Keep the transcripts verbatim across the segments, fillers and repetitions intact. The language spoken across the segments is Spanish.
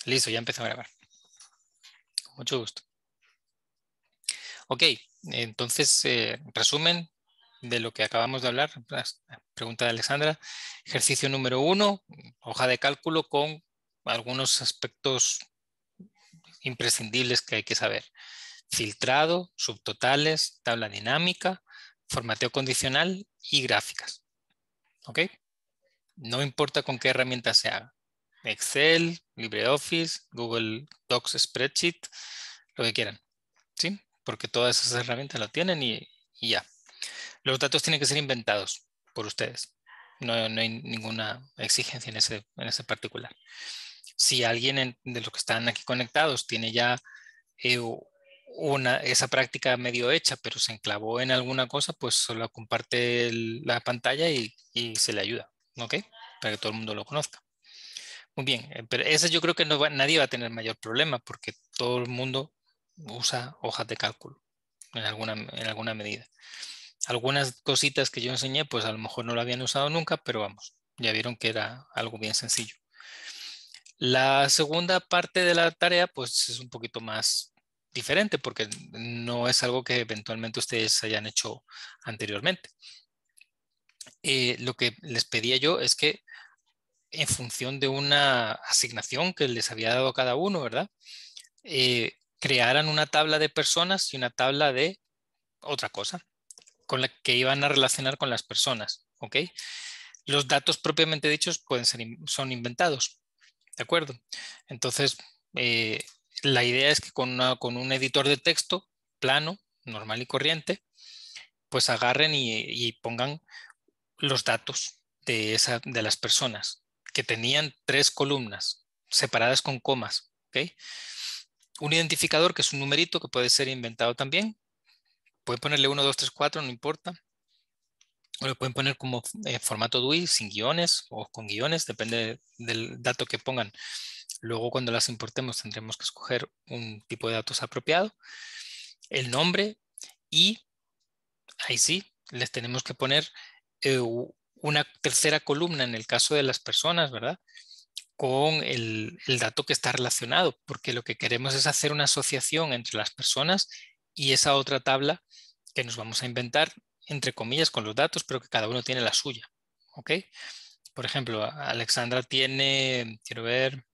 Listo, ya empezó a grabar. Con mucho gusto. Ok, entonces, eh, resumen de lo que acabamos de hablar. Pregunta de Alexandra. Ejercicio número uno, hoja de cálculo con algunos aspectos imprescindibles que hay que saber. Filtrado, subtotales, tabla dinámica, formateo condicional y gráficas. ¿Ok? No importa con qué herramienta se haga. Excel, LibreOffice, Google Docs Spreadsheet, lo que quieran. ¿Sí? Porque todas esas herramientas lo tienen y, y ya. Los datos tienen que ser inventados por ustedes. No, no hay ninguna exigencia en ese, en ese particular. Si alguien en, de los que están aquí conectados tiene ya eh, una, esa práctica medio hecha, pero se enclavó en alguna cosa, pues solo comparte el, la pantalla y, y se le ayuda, ¿ok? Para que todo el mundo lo conozca. Muy bien, eh, pero ese yo creo que no va, nadie va a tener mayor problema porque todo el mundo usa hojas de cálculo en alguna, en alguna medida. Algunas cositas que yo enseñé, pues a lo mejor no lo habían usado nunca, pero vamos, ya vieron que era algo bien sencillo. La segunda parte de la tarea, pues es un poquito más diferente porque no es algo que eventualmente ustedes hayan hecho anteriormente. Eh, lo que les pedía yo es que en función de una asignación que les había dado a cada uno, ¿verdad? Eh, crearan una tabla de personas y una tabla de otra cosa con la que iban a relacionar con las personas, ¿ok? Los datos propiamente dichos pueden ser, son inventados, ¿de acuerdo? Entonces, eh, la idea es que con, una, con un editor de texto plano, normal y corriente, pues agarren y, y pongan los datos de, esa, de las personas que tenían tres columnas separadas con comas, ¿ok? Un identificador que es un numerito que puede ser inventado también. Pueden ponerle uno, dos, tres, cuatro, no importa. O lo pueden poner como eh, formato D O I, sin guiones o con guiones, depende del dato que pongan. Luego cuando las importemos tendremos que escoger un tipo de datos apropiado, el nombre y ahí sí, les tenemos que poner eh, una tercera columna en el caso de las personas, ¿verdad? Con el, el dato que está relacionado, porque lo que queremos es hacer una asociación entre las personas y esa otra tabla que nos vamos a inventar, entre comillas, con los datos, pero que cada uno tiene la suya. ¿Ok? Por ejemplo, Alexandra tiene, quiero ver,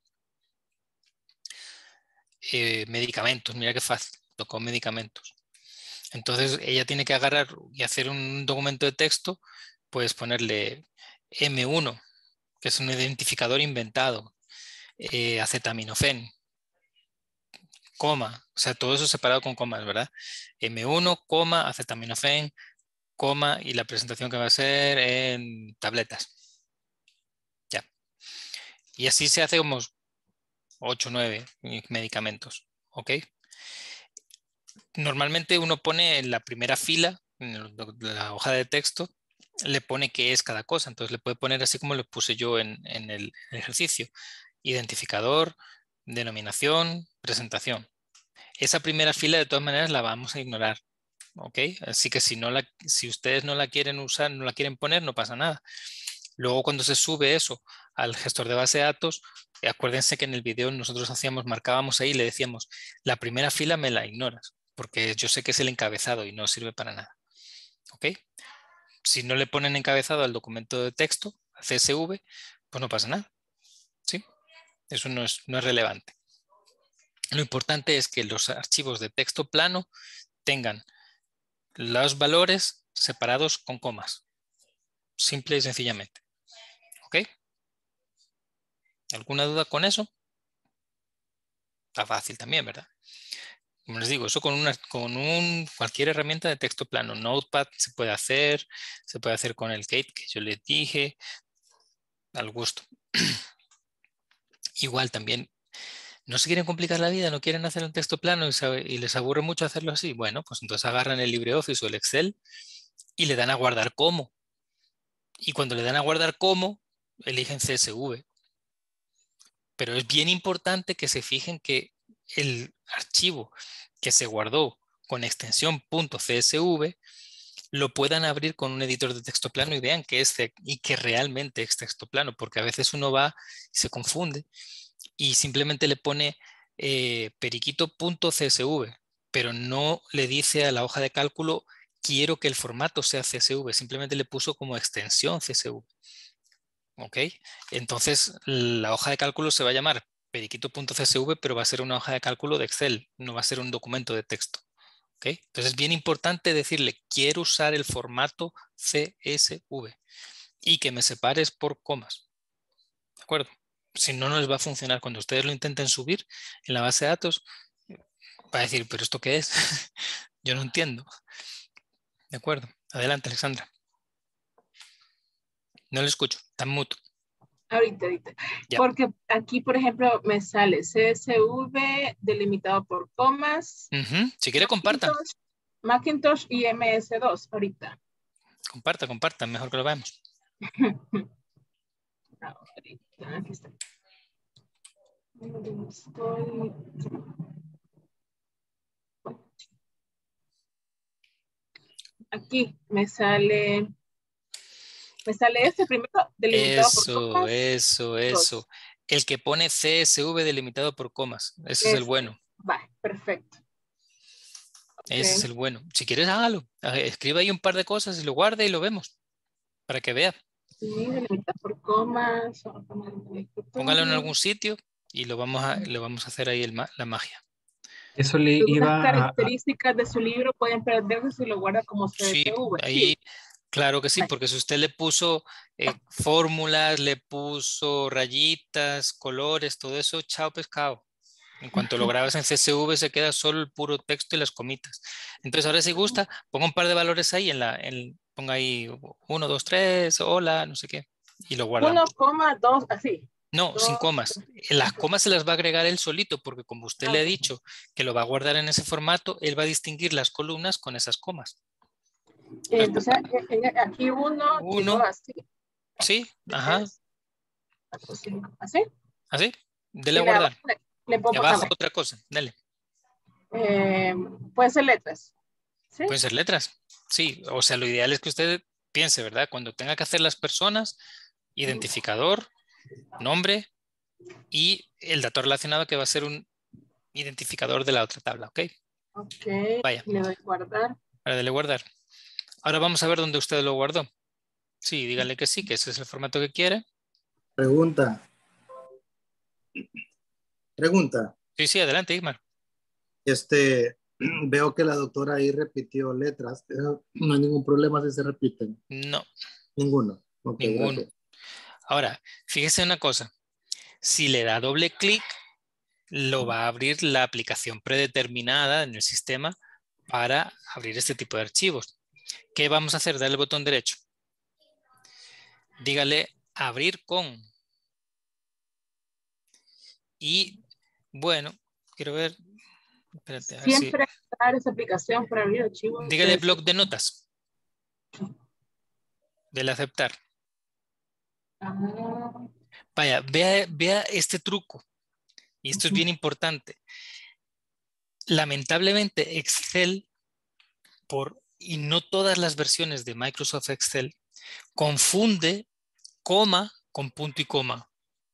eh, medicamentos. Mira qué fácil, tocó medicamentos. Entonces ella tiene que agarrar y hacer un documento de texto, puedes ponerle eme uno, que es un identificador inventado, eh, acetaminofén, coma, o sea, todo eso separado con comas, ¿verdad? eme uno, coma, acetaminofén, coma, y la presentación que va a ser en tabletas. Ya. Y así se hace como ocho o nueve medicamentos, ¿ok? Normalmente uno pone en la primera fila, en la hoja de texto, le pone qué es cada cosa. Entonces le puede poner así como lo puse yo en, en el ejercicio. Identificador, denominación, presentación. Esa primera fila de todas maneras la vamos a ignorar. ¿Ok? Así que si, no la, si ustedes no la quieren usar, no la quieren poner, no pasa nada. Luego cuando se sube eso al gestor de base de datos, acuérdense que en el video nosotros hacíamos, marcábamos ahí y le decíamos, la primera fila me la ignoras, porque yo sé que es el encabezado y no sirve para nada. ¿Ok? Si no le ponen encabezado al documento de texto, a ce ese ve, pues no pasa nada. ¿Sí? Eso no es, no es relevante. Lo importante es que los archivos de texto plano tengan los valores separados con comas. Simple y sencillamente. ¿Ok? ¿Alguna duda con eso? Está fácil también, ¿verdad? Como les digo, eso con, una, con un, cualquier herramienta de texto plano. Notepad se puede hacer, se puede hacer con el Kate que yo les dije, al gusto. Igual también, no se quieren complicar la vida, no quieren hacer un texto plano y, sabe, y les aburre mucho hacerlo así. Bueno, pues entonces agarran el LibreOffice o el Excel y le dan a guardar como. Y cuando le dan a guardar como, eligen ce ese ve. Pero es bien importante que se fijen que el archivo que se guardó con extensión .csv lo puedan abrir con un editor de texto plano y vean que es y que realmente es texto plano, porque a veces uno va y se confunde y simplemente le pone eh, periquito.csv, pero no le dice a la hoja de cálculo quiero que el formato sea C S V, simplemente le puso como extensión C S V. ¿Ok? Entonces la hoja de cálculo se va a llamar periquito.csv, pero va a ser una hoja de cálculo de Excel, no va a ser un documento de texto. ¿Ok? Entonces es bien importante decirle quiero usar el formato C S V y que me separes por comas. ¿De acuerdo? Si no, no les va a funcionar. Cuando ustedes lo intenten subir en la base de datos, va a decir, ¿pero esto qué es? Yo no entiendo. ¿De acuerdo? Adelante, Alexandra. No le escucho, está muto. Ahorita, ahorita. Ya. Porque aquí, por ejemplo, me sale C S V delimitado por comas. Uh-huh. Si quiere, comparta. Macintosh, Macintosh y M S dos ahorita. Comparta, comparta, mejor que lo veamos. Ahorita, aquí está. Estoy... Aquí me sale, me sale este primero, delimitado por Eso, comas. eso, eso. Dos. El que pone C S V delimitado por comas. Ese es el Este. bueno. Va, perfecto. Ese Okay. es el bueno. Si quieres, hágalo. Escriba ahí un par de cosas y lo guarde y lo vemos. Para que vea. Sí, delimitado por comas. Póngalo en algún sitio y lo vamos a, lo vamos a hacer ahí el, la magia. Eso le Algunas iba a... características de su libro pueden perderse si lo guarda como Sí, C S V. ahí, Sí. claro que sí, Vale. porque si usted le puso eh, fórmulas, le puso rayitas, colores, todo eso, chao pescado. En cuanto lo grabas en C S V se queda solo el puro texto y las comitas. Entonces ahora si gusta, ponga un par de valores ahí, en la, en, ponga ahí uno, dos, tres, hola, no sé qué, y lo guardamos. uno coma dos, así. No, sin Dos, comas. Las comas se las va a agregar él solito, porque como usted le ha okay. dicho que lo va a guardar en ese formato, él va a distinguir las columnas con esas comas. Entonces, aquí uno, Uno, digo así. sí, ajá, ¿Así? así, dele Y a le, guardar. le, le Y pongo, abajo dame. otra cosa, dale. Eh, puede ser letras. ¿Sí? Pueden ser letras, sí, o sea, lo ideal es que usted piense, ¿verdad? Cuando tenga que hacer las personas, identificador, nombre y el dato relacionado que va a ser un identificador de la otra tabla, ¿ok? Ok, Vaya, le doy guardar. ahora dele guardar. Ahora vamos a ver dónde usted lo guardó. Sí, dígale que sí, que ese es el formato que quiere. Pregunta. Pregunta. Sí, sí, adelante, Igmar. Este, veo que la doctora ahí repitió letras. No hay ningún problema si se repiten. No, Ninguno. Ok, ninguno. gracias. Ahora, fíjese una cosa. Si le da doble clic, lo va a abrir la aplicación predeterminada en el sistema para abrir este tipo de archivos. ¿Qué vamos a hacer? Dale el botón derecho. Dígale abrir con. Y bueno, quiero ver. Espérate, a ver si. Siempre dar esa aplicación para abrir archivos. Dígale bloc de notas. Dele aceptar. Ah. Vaya, vea, vea este truco. Y esto es bien importante. Lamentablemente Excel, por, y no todas las versiones de Microsoft Excel, confunde coma con punto y coma.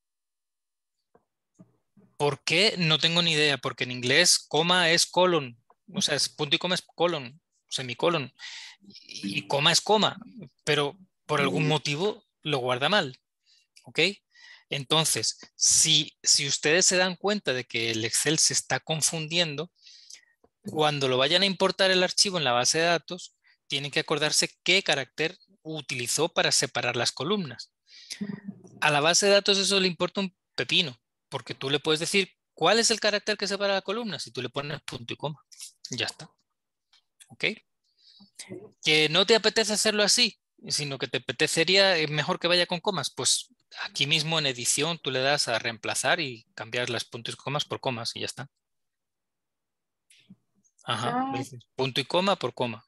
¿Por qué? No tengo ni idea, porque en inglés coma es colon, o sea, es punto y coma es colon, semicolon, y coma es coma, pero por algún motivo lo guarda mal, ¿ok? Entonces, si, si ustedes se dan cuenta de que el Excel se está confundiendo, cuando lo vayan a importar el archivo en la base de datos, tienen que acordarse qué carácter utilizó para separar las columnas. A la base de datos eso le importa un pepino, porque tú le puedes decir cuál es el carácter que separa la columna, si tú le pones punto y coma. Ya está. ¿Ok? Que no te apetece hacerlo así, sino que te apetecería mejor que vaya con comas, pues aquí mismo en edición tú le das a reemplazar y cambiar las puntos y comas por comas y ya está. Ajá, Ah, punto y coma por coma.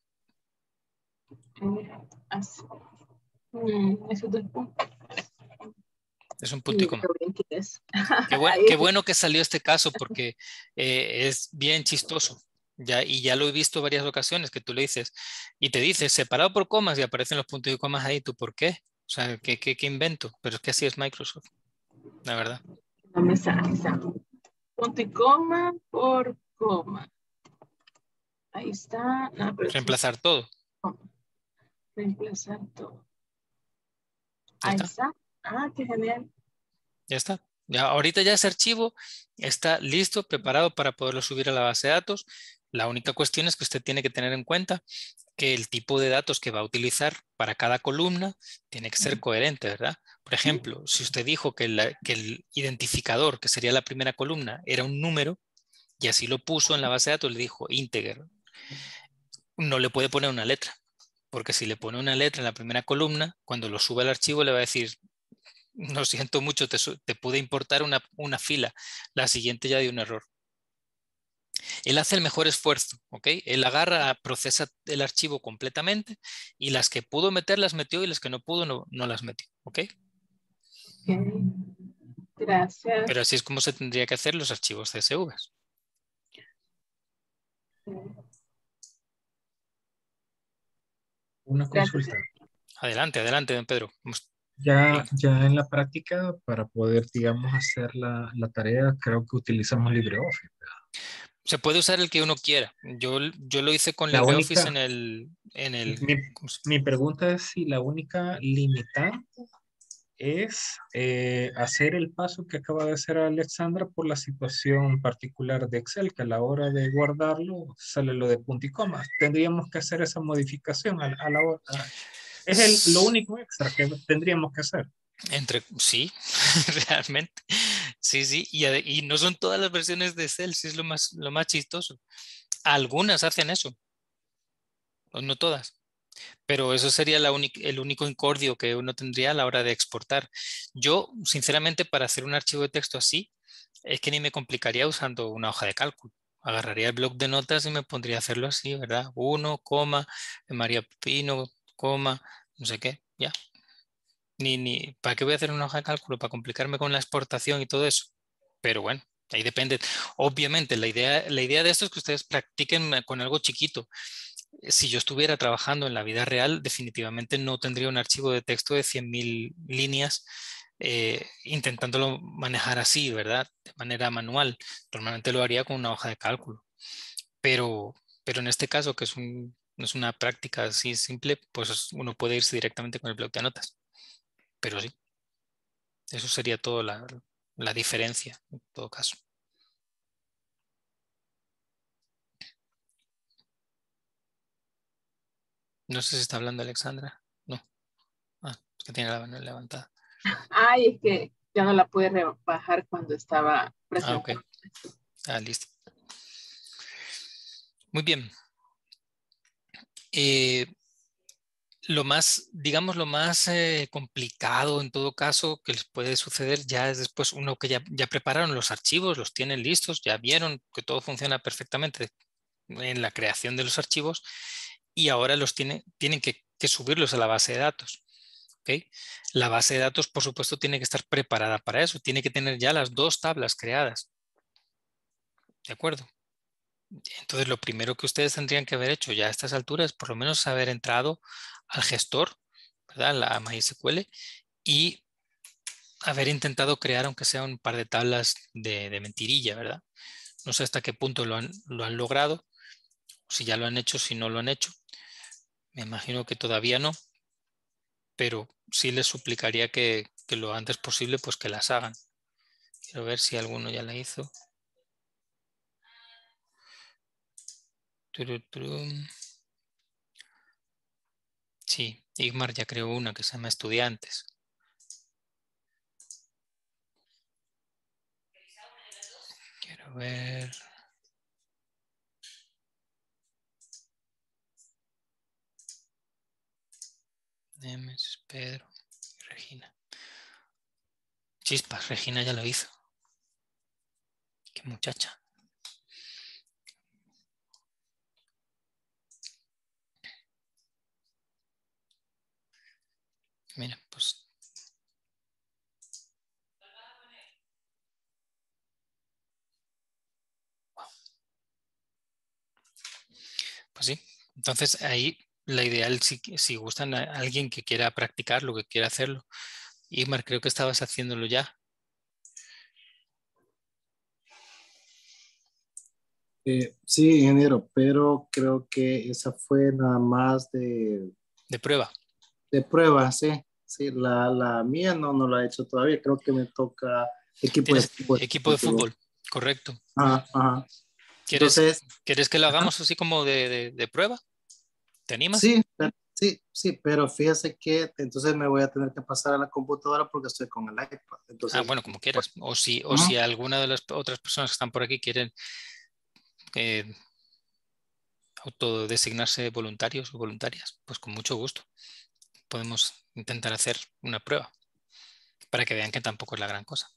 así. Mm, eso es Es un punto y coma. es. Qué, buen, qué bueno que salió este caso porque eh, es bien chistoso. Ya, y ya lo he visto varias ocasiones que tú le dices y te dices separado por comas y aparecen los puntos y comas ahí. ¿Tú por qué? O sea, ¿qué, qué, qué invento? Pero es que así es Microsoft, la verdad. No me sale, sale. Punto y coma por coma. Ahí está. No, pero Reemplazar todo. no. Reemplazar todo. Ya Ahí está. está. Ah, qué genial. Ya está. Ya, ahorita ya ese archivo está listo, preparado para poderlo subir a la base de datos. La única cuestión es que usted tiene que tener en cuenta que el tipo de datos que va a utilizar para cada columna tiene que ser coherente, ¿verdad? Por ejemplo, si usted dijo que, la, que el identificador, que sería la primera columna, era un número, y así lo puso en la base de datos, le dijo integer, no le puede poner una letra, porque si le pone una letra en la primera columna, cuando lo sube al archivo le va a decir, no siento mucho, te, te pude importar una, una fila, la siguiente ya dio un error. Él hace el mejor esfuerzo, ¿ok? Él agarra, procesa el archivo completamente y las que pudo meter las metió y las que no pudo no, no las metió, ¿ok? Ok. Gracias. Pero así es como se tendría que hacer los archivos C S V. Una consulta. Adelante, adelante, don Pedro. Vamos. Ya, ya en la práctica, para poder, digamos, hacer la, la tarea, creo que utilizamos LibreOffice, ¿verdad? Se puede usar el que uno quiera. Yo, yo lo hice con La LibreOffice única, en el... En el mi, mi pregunta es si la única limitante es eh, hacer el paso que acaba de hacer Alexandra por la situación particular de Excel, que a la hora de guardarlo sale lo de punto y coma. Tendríamos que hacer esa modificación a, a la hora. A, es el, lo único extra que tendríamos que hacer. Entre, sí, realmente. Sí, sí. Y, y no son todas las versiones de Excel, sí es lo más, lo más chistoso. Algunas hacen eso, no todas. Pero eso sería la el único incordio que uno tendría a la hora de exportar. Yo, sinceramente, para hacer un archivo de texto así, es que ni me complicaría usando una hoja de cálculo. Agarraría el bloc de notas y me pondría a hacerlo así, ¿verdad? Uno, coma, María Pino, coma, no sé qué, ya. Ni, ni, ¿para qué voy a hacer una hoja de cálculo? Para complicarme con la exportación y todo eso. Pero bueno, ahí depende. Obviamente, la idea, la idea de esto es que ustedes practiquen con algo chiquito. Si yo estuviera trabajando en la vida real, definitivamente no tendría un archivo de texto de cien mil líneas eh, intentándolo manejar así, ¿verdad? De manera manual. Normalmente lo haría con una hoja de cálculo. Pero, pero en este caso, que es, un, es una práctica así simple, pues uno puede irse directamente con el bloc de notas. Pero sí, eso sería toda la, la diferencia en todo caso. No sé si está hablando Alexandra. No. Ah, es que tiene la mano levantada. Ay, es que ya no la pude bajar cuando estaba presentando. Ah, ok. Ah, listo. Muy bien. Eh, lo más, digamos, lo más eh, complicado en todo caso que les puede suceder ya es después uno que ya, ya prepararon los archivos, los tienen listos, ya vieron que todo funciona perfectamente en la creación de los archivos y ahora los tiene, tienen que, que subirlos a la base de datos. ¿Okay? La base de datos, por supuesto, tiene que estar preparada para eso, tiene que tener ya las dos tablas creadas. ¿De acuerdo? Entonces, lo primero que ustedes tendrían que haber hecho ya a estas alturas es por lo menos haber entrado al gestor, ¿verdad? La MySQL, y haber intentado crear, aunque sea un par de tablas de, de mentirilla, ¿verdad? No sé hasta qué punto lo han, lo han logrado, si ya lo han hecho, si no lo han hecho. Me imagino que todavía no, pero sí les suplicaría que, que lo antes posible, pues que las hagan. Quiero ver si alguno ya la hizo. Sí, Igmar ya creó una que se llama Estudiantes. Quiero ver. Nemes, Pedro y Regina. Chispas, Regina ya lo hizo. Qué muchacha. Mira, pues. Wow. Pues sí. Entonces ahí la ideal, si, si gustan a alguien que quiera practicar lo que quiera hacerlo. Igmar, creo que estabas haciéndolo ya. Eh, sí, ingeniero, pero creo que esa fue nada más de, De prueba. de prueba, sí. Sí, la, la mía no, no la he hecho todavía. Creo que me toca equipo de Tienes fútbol. equipo de fútbol, correcto. Ajá, ajá. ¿Quieres, Entonces, ¿quieres que lo ajá, hagamos así como de, de- de prueba? ¿Te animas? sí, pero- sí, sí, pero fíjese que entonces me voy a tener que pasar a la computadora porque estoy con el iPad. Ah, Entonces, bueno, como pues, quieras. O si, o ujú. si alguna de las otras personas que están por aquí quieren eh, autodesignarse voluntarios o voluntarias, pues con mucho gusto. Podemos intentar hacer una prueba para que vean que tampoco es la gran cosa.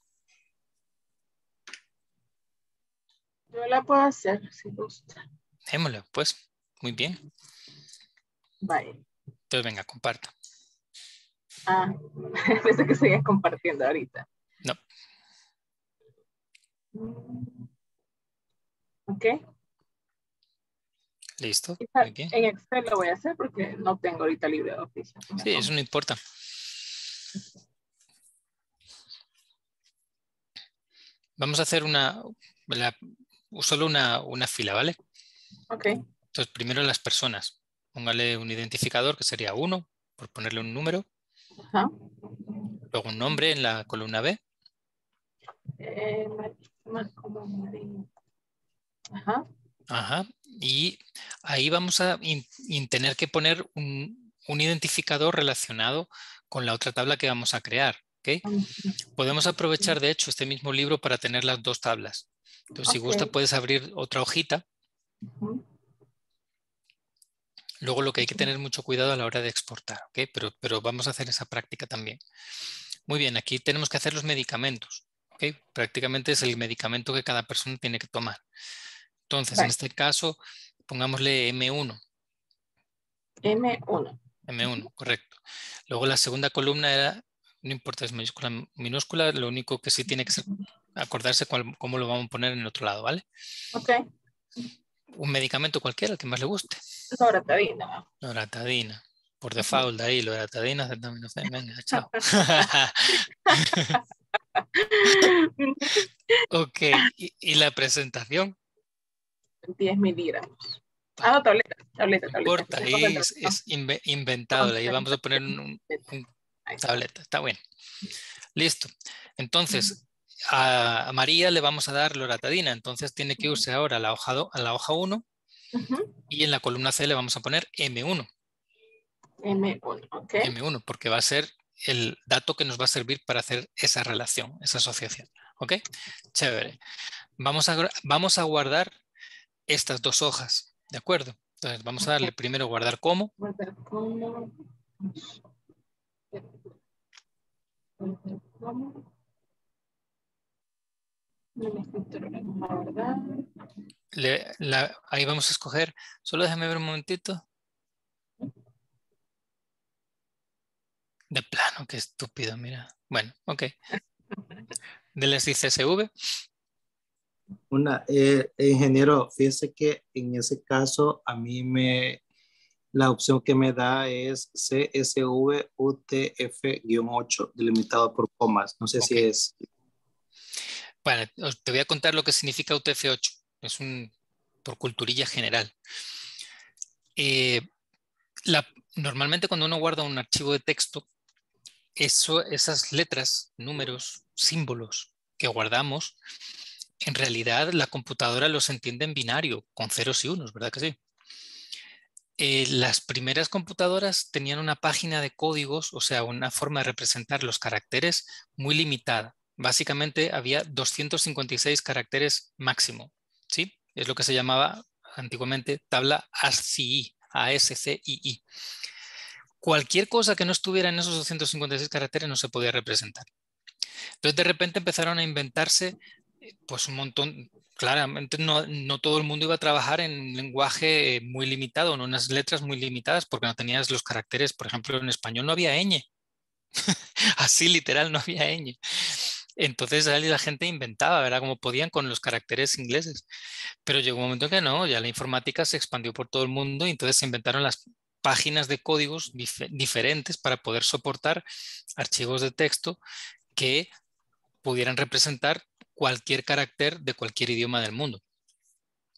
Yo la puedo hacer si gusta. Démosle, pues. Muy bien. Vaya. Entonces, venga, comparta. Ah, pensé que seguía compartiendo ahorita. No, Mm, Ok. listo. Quizá Muy bien. en Excel lo voy a hacer porque no tengo ahorita LibreOffice. así me Sí, eso pongo. no importa. Vamos a hacer una, la- solo una, una fila, ¿vale? Ok. Entonces, primero las personas. Póngale un identificador que sería uno, por ponerle un número. Ajá. Luego un nombre en la columna B. Eh, Mar- Mar- como María. Ajá. Ajá. Y ahí vamos a in- in tener que poner un, un identificador relacionado con la otra tabla que vamos a crear. ¿Ok? Podemos aprovechar, de hecho, este mismo libro para tener las dos tablas. Entonces, si Ok. gusta, puedes abrir otra hojita. Ujú. Luego lo que hay que tener mucho cuidado a la hora de exportar, ¿ok? Pero, pero vamos a hacer esa práctica también. Muy bien, aquí tenemos que hacer los medicamentos, ¿ok? Prácticamente es el medicamento que cada persona tiene que tomar. Entonces, en Vale. este caso, pongámosle eme uno. eme uno. eme uno, correcto. Luego la segunda columna era, no importa, es mayúscula, minúscula, lo único que sí tiene que ser acordarse cuál- cómo lo vamos a poner en el otro lado, ¿vale? Ok. Un medicamento cualquiera, el que más le guste. Loratadina. Loratadina. Por Ujú. default, ahí, loratadina, acetaminofén, venga, chao. Ok, y, y la presentación, diez miligramos. bah, Ah, no, tableta, tableta, no tableta. importa, Se ahí es, concentración. es inve- inventado, ahí vamos a poner Concentración. un, un- un Ahí está. tableta, está bien. Listo. Entonces, a, a María le vamos a dar loratadina, entonces tiene que irse ahora a la hoja, do- a la hoja uno Ujú. y en la columna C le vamos a poner eme uno. eme uno, ok. eme uno, porque va a ser el dato que nos va a servir para hacer esa relación, esa asociación. ¿Ok? Chévere. Vamos a, gra- vamos a guardar estas dos hojas, ¿de acuerdo? Entonces vamos a darle Ok. primero guardar como. Guardar como. Guardar como. No me escritura, vamos a guardar. Le- la- ahí vamos a escoger, solo déjame ver un momentito. De plano, qué estúpido, mira. Bueno, ok. Dele así ce ese ve. una, eh, ingeniero, fíjese que en ese caso a mí me, la opción que me da es C S V U T F ocho, delimitado por comas. No sé Ok. si es. Bueno, os- te voy a contar lo que significa U T F ocho. Es un, por culturilla general. Eh, la- normalmente cuando uno guarda un archivo de texto, eso, esas letras, números, símbolos que guardamos, en realidad la computadora los entiende en binario, con ceros y unos, ¿verdad que sí? Eh, las primeras computadoras tenían una página de códigos, o sea, una forma de representar los caracteres muy limitada. Básicamente había doscientos cincuenta y seis caracteres máximo, ¿sí? Es lo que se llamaba antiguamente tabla ASCII, A S C I I. Cualquier cosa que no estuviera en esos doscientos cincuenta y seis caracteres no se podía representar. Entonces, de repente empezaron a inventarse eh, pues un montón. Claramente no, no todo el mundo iba a trabajar en un lenguaje muy limitado, en unas letras muy limitadas, porque no tenías los caracteres, por ejemplo, en español no había ñ, así literal no había ñ. Entonces ahí la gente inventaba, ¿verdad? Como podían con los caracteres ingleses. Pero llegó un momento que no, ya la informática se expandió por todo el mundo y entonces se inventaron las páginas de códigos dif diferentes para poder soportar archivos de texto que pudieran representar cualquier carácter de cualquier idioma del mundo.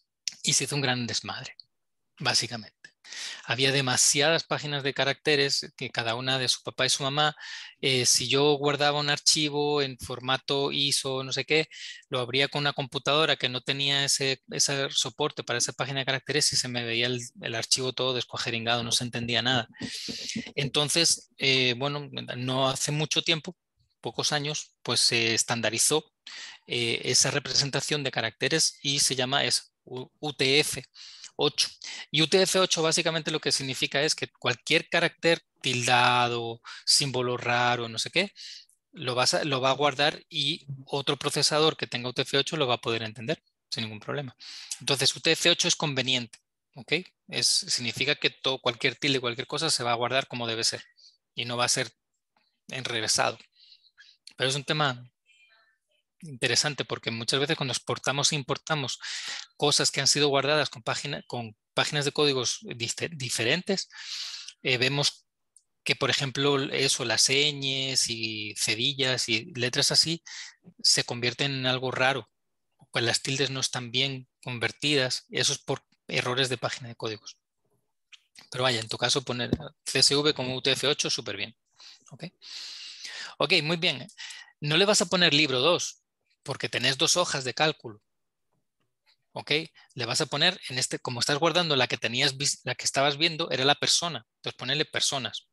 y se hizo un gran desmadre, básicamente. Había demasiadas páginas de caracteres que cada una de su papá y su mamá. Eh, si yo guardaba un archivo en formato I S O, no sé qué, lo abría con una computadora que no tenía ese, ese soporte para esa página de caracteres y se me veía el, el archivo todo descuajeringado, no se entendía nada. Entonces, eh, bueno, no hace mucho tiempo, pocos años, pues se estandarizó eh, esa representación de caracteres y se llama es U T F ocho. Y U T F ocho básicamente lo que significa es que cualquier carácter tildado, símbolo raro, no sé qué, lo, vas a, lo va a guardar y otro procesador que tenga U T F ocho lo va a poder entender sin ningún problema. Entonces U T F ocho es conveniente, ¿ok? Es, significa que todo, cualquier tilde, cualquier cosa se va a guardar como debe ser y no va a ser enrevesado. Pero es un tema interesante porque muchas veces cuando exportamos e importamos cosas que han sido guardadas con, página, con páginas de códigos dif diferentes, eh, vemos que, por ejemplo, eso, las señas y cedillas y letras así se convierten en algo raro, pues las tildes no están bien convertidas, eso es por errores de página de códigos. Pero vaya, en tu caso poner C S V como U T F ocho, súper bien. ¿Ok? Ok, muy bien. No le vas a poner libro dos, porque tenés dos hojas de cálculo. ¿Ok? Le vas a poner en este, como estás guardando la que tenías, la que estabas viendo, era la persona. Entonces ponele personas.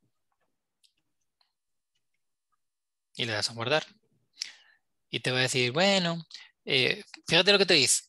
Y le das a guardar. Y te va a decir, bueno, eh, fíjate lo que te dice.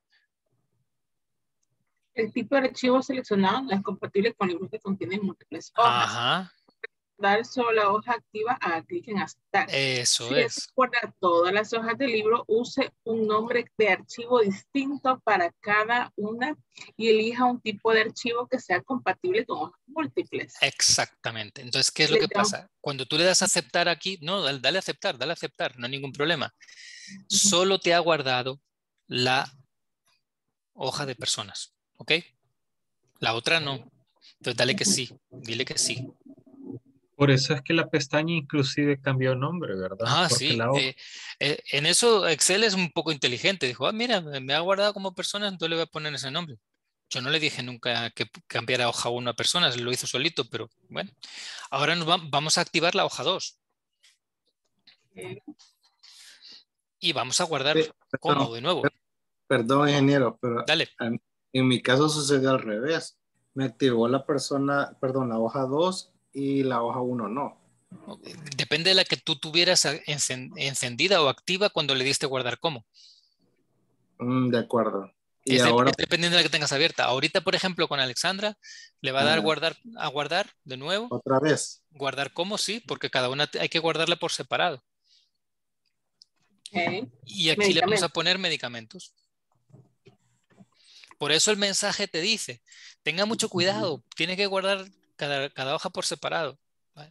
El tipo de archivo seleccionado no es compatible con libros que contienen múltiples hojas. Ajá. Dar solo la hoja activa, haga clic en aceptar. Eso Si es. guardar todas las hojas del libro, use un nombre de archivo distinto para cada una y elija un tipo de archivo que sea compatible con hojas múltiples. Exactamente. Entonces, ¿qué es lo Le que damos... pasa? Cuando tú le das a aceptar aquí, no, dale, dale a aceptar, dale a aceptar, no hay ningún problema. Solo te ha guardado la hoja de personas, ¿ok? La otra no. Entonces, dale que sí, dile que sí. Por eso es que la pestaña inclusive cambió nombre, ¿verdad? Ah, Porque sí. la hoja, Eh, eh, en eso Excel es un poco inteligente. Dijo, ah, mira, me ha guardado como personas, entonces le voy a poner ese nombre. Yo no le dije nunca que cambiara hoja uno a personas, lo hizo solito, pero bueno. Ahora nos va, vamos a activar la hoja dos. Okay. Y vamos a guardar Sí, como perdón, de nuevo. perdón, ingeniero, pero Dale. en, en mi caso sucedió al revés. Me activó la persona, perdón, la hoja dos y la hoja uno no. Depende de la que tú tuvieras encendida o activa cuando le diste guardar como. Mm, de acuerdo. Y Es, de, ahora, es dependiendo de la que tengas abierta. Ahorita, por ejemplo, con Alexandra, le va a dar ah, guardar a guardar de nuevo. otra vez. Guardar como sí, porque cada una hay que guardarla por separado. Okay. Y aquí le vamos a poner medicamentos. Por eso el mensaje te dice, tenga mucho cuidado, tiene que guardar cada, cada hoja por separado. ¿Vale?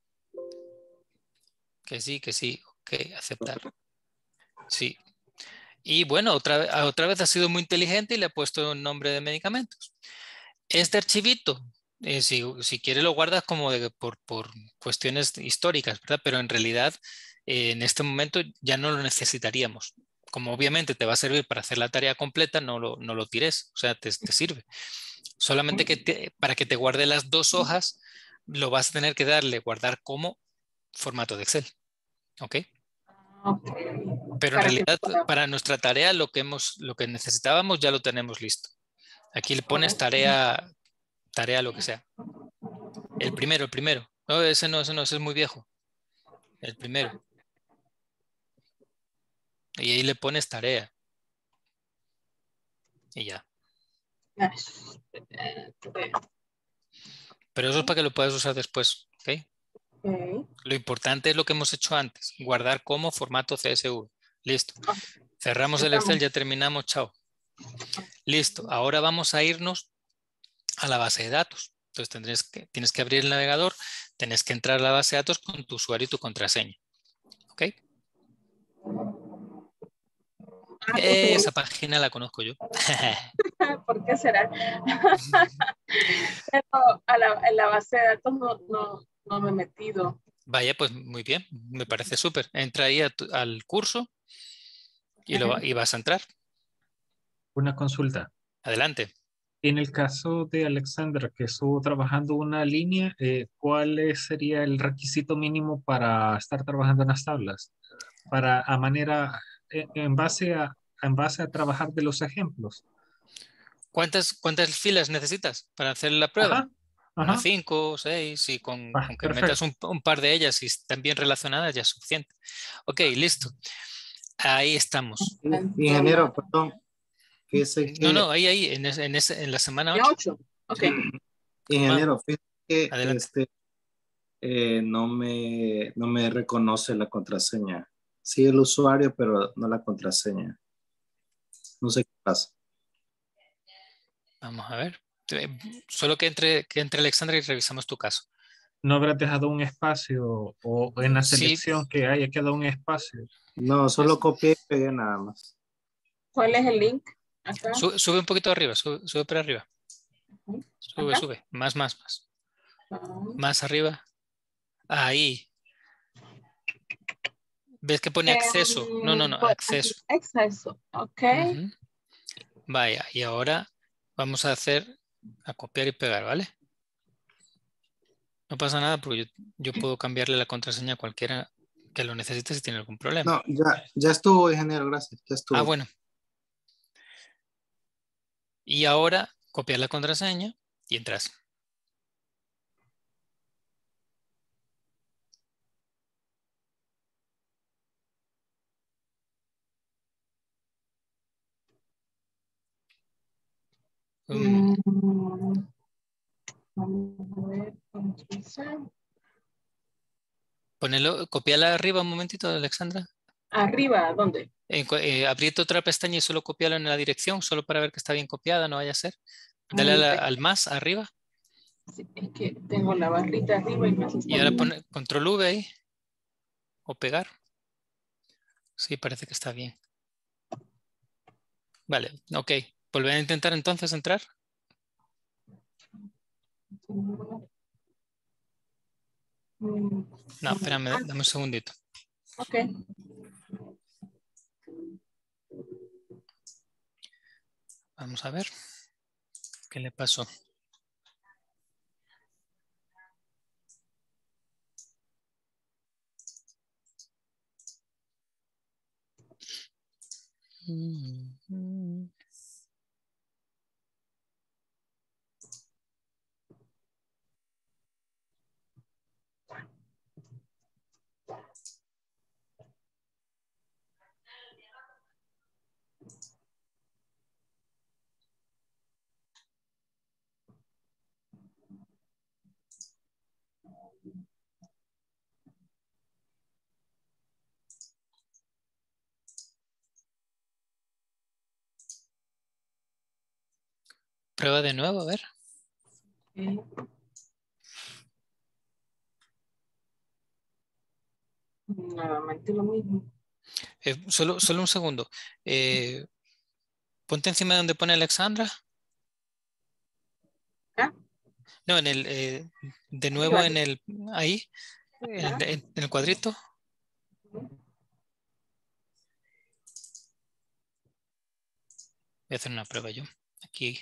Que sí, que sí, ok, aceptar. Sí. Y bueno, otra, otra vez ha sido muy inteligente y le ha puesto un nombre de medicamentos. Este archivito, eh, si, si quieres lo guardas como de, por, por cuestiones históricas, ¿verdad? Pero en realidad eh, en este momento ya no lo necesitaríamos. Como obviamente te va a servir para hacer la tarea completa, no lo, no lo tires, o sea, te, te sirve. Solamente que te, para que te guarde las dos hojas, lo vas a tener que darle guardar como formato de Excel. ¿Ok? Okay. Pero en Para realidad, que... para nuestra tarea, lo que, hemos, lo que necesitábamos ya lo tenemos listo. Aquí le pones tarea, tarea lo que sea. El primero, el primero. No, ese no, ese no, ese es muy viejo. El primero. Y ahí le pones tarea. Y ya. Pero eso es para que lo puedas usar después. ¿Ok? Okay. Lo importante es lo que hemos hecho antes. Guardar como formato C S V. Listo. Cerramos el Excel, ya terminamos. Chao. Listo. Ahora vamos a irnos a la base de datos. Entonces tendrás que, tienes que abrir el navegador, tienes que entrar a la base de datos con tu usuario y tu contraseña. ¿Ok? Eh, esa página la conozco yo. ¿Por qué será? Pero a la, en la base de datos no, no, no me he metido. Vaya, pues muy bien, me parece súper. Entra ahí a tu, al curso y, lo, y vas a entrar. una consulta. Adelante. En el caso de Alexandra, que estuvo trabajando una línea, eh, ¿cuál es- sería el requisito mínimo para estar trabajando en las tablas? Para a manera, eh, en base a, en base a trabajar de los ejemplos. ¿Cuántas, cuántas filas necesitas para hacer la prueba? Ajá, Unas ajá. cinco o seis y con, Ah, con que metas perfecto. un, un par de ellas y están bien relacionadas ya es suficiente. Ok, listo. Ahí estamos. Ingeniero, perdón, fíjese No, que, no, ahí, ahí, en, ese- en, ese- en la semana De ocho. ocho. Ok. Román, ingeniero, fíjese que adelante. este, eh, no me, no me reconoce la contraseña. Sí, el usuario, pero no la contraseña. No sé qué pasa. Vamos a ver. Eh, Solo que entre, que entre Alexandra y revisamos tu caso. No habrás dejado un espacio o en la Sí, selección que haya quedado un espacio. No, solo copié y pegué nada más. ¿Cuál es el link? Acá. sube, sube un poquito arriba, sube, sube para arriba. Sube, Acá. sube. Más, más, más. Ah, Más arriba. Ahí. ¿Ves que pone acceso? No, no, em, no, pues, aquí, acceso. exceso. Ok. Ujú. Vaya, y ahora vamos a hacer, a copiar y pegar, ¿vale? No pasa nada porque yo, yo puedo cambiarle la contraseña a cualquiera que lo necesite si tiene algún problema. No, ya, ya estuvo, ingeniero, gracias. Ya Ah, estuvo. bueno. Y ahora copiar la contraseña y entras. Um, Mm, vamos a ver. Vamos a empezar. ponelo, copiala arriba un momentito, Alexandra. Arriba, ¿dónde? Eh, co- eh, aprieta otra pestaña y solo copiarlo en la dirección, solo para ver que está bien copiada, no vaya a ser. Dale a Ay, la- ve- al más arriba sí, es que tengo la barrita arriba y me hace y ahora estar- pone control V ahí o pegar. Sí, parece que está bien. Vale, ok. Volver a intentar entonces entrar. Mm, No, espérame, ah, dame un segundito. ok. Vamos a ver qué le pasó. Mm. Prueba de nuevo, a ver. Ok. Nuevamente lo mismo. Eh, solo, solo un segundo. Eh, ponte encima de donde pone Alexandra. Acá. No, en el, eh, de nuevo Arriba. en el, ahí, en, Acá. en- en el cuadrito. Voy a hacer una prueba yo. Aquí,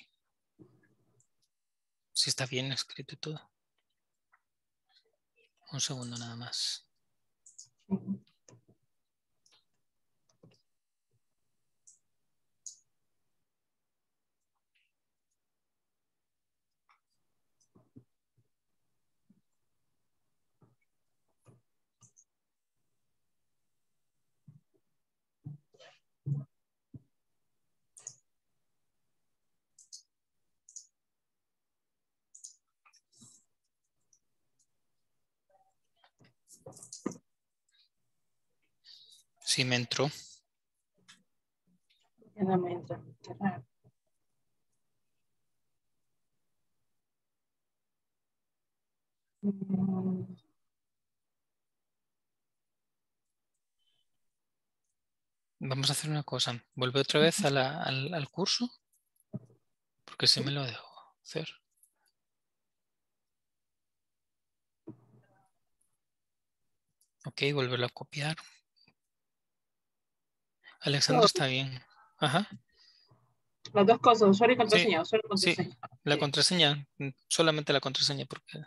si está bien escrito y todo. Un segundo nada más. Ujú. Sí me entró. Ya no me entra. Qué raro. Mm, Vamos a hacer una cosa. Vuelve otra vez a la- al, al curso. Porque si me lo dejo hacer. Ok, volverlo a copiar. Alexandra todo está bien. Ajá. Las dos cosas, usuario y Sí, contraseña. Usuario y sí, contraseña. la Ok. contraseña, mm, solamente la contraseña porque...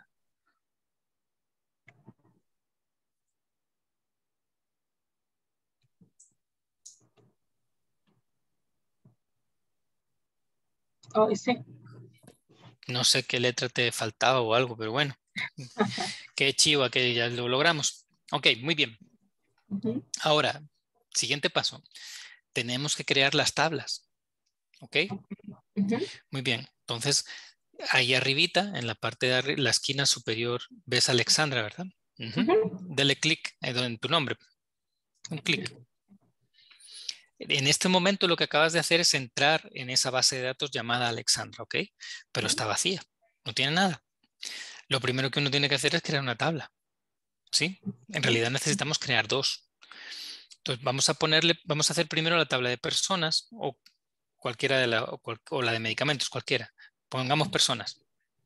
Oh, y sí. No sé qué letra te faltaba o algo, pero bueno. Qué chiva que ya lo logramos. Ok, muy bien. Ujú, Ahora, siguiente paso. Tenemos que crear las tablas. Ok, ujú, muy bien. Entonces, ahí arribita, en la parte de arriba, la esquina superior, ves a Alexandra, ¿verdad? Ujú. ujú. Dale clic en tu nombre. Un clic. En este momento lo que acabas de hacer es entrar en esa base de datos llamada Alexandra, ¿ok? Pero está vacía, no tiene nada. Lo primero que uno tiene que hacer es crear una tabla, ¿sí? En realidad necesitamos crear dos. Entonces vamos a ponerle, vamos a hacer primero la tabla de personas o cualquiera de la, o, cual- o la de medicamentos, cualquiera. Pongamos personas.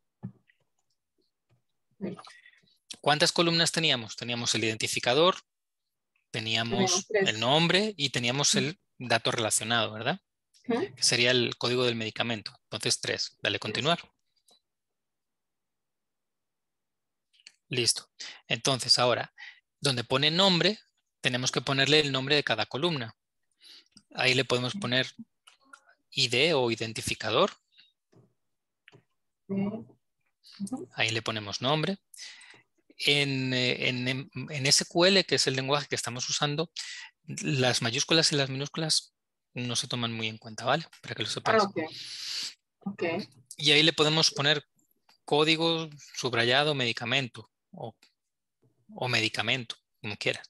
¿Cuántas columnas teníamos? Teníamos el identificador, Tenemos teníamos el tres. nombre y teníamos el dato relacionado, ¿verdad? Ujú, Que sería el código del medicamento. Entonces tres. Dale tres. continuar. Listo. Entonces ahora, donde pone nombre, tenemos que ponerle el nombre de cada columna. Ahí le podemos poner I D o identificador. Ujú, ujú. Ahí le ponemos nombre. En, eh, en, en- en S Q L, que es el lenguaje que estamos usando, las mayúsculas y las minúsculas no se toman muy en cuenta, ¿vale? Para que lo Ah, sepáis. ok. Ok. Y ahí le podemos poner código subrayado medicamento o, o medicamento, como quieras.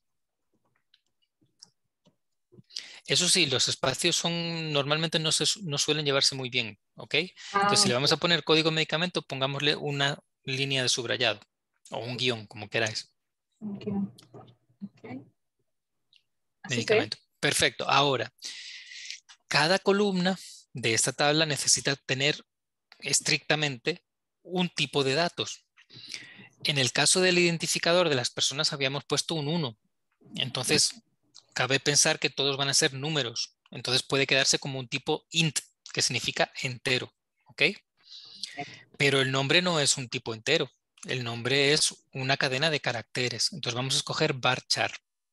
Eso sí, los espacios son normalmente no, se, no suelen llevarse muy bien, ¿ok? Entonces, Ah, si le vamos a ok. poner código medicamento, pongámosle una línea de subrayado o un guión, como queráis. Ok. Ok. Así sí. Medicamento. Perfecto. Ahora, cada columna de esta tabla necesita tener estrictamente un tipo de datos. En el caso del identificador de las personas habíamos puesto un uno. Entonces, cabe pensar que todos van a ser números. Entonces puede quedarse como un tipo int, que significa entero. ¿Ok? Pero el nombre no es un tipo entero. El nombre es una cadena de caracteres. Entonces vamos a escoger varchar.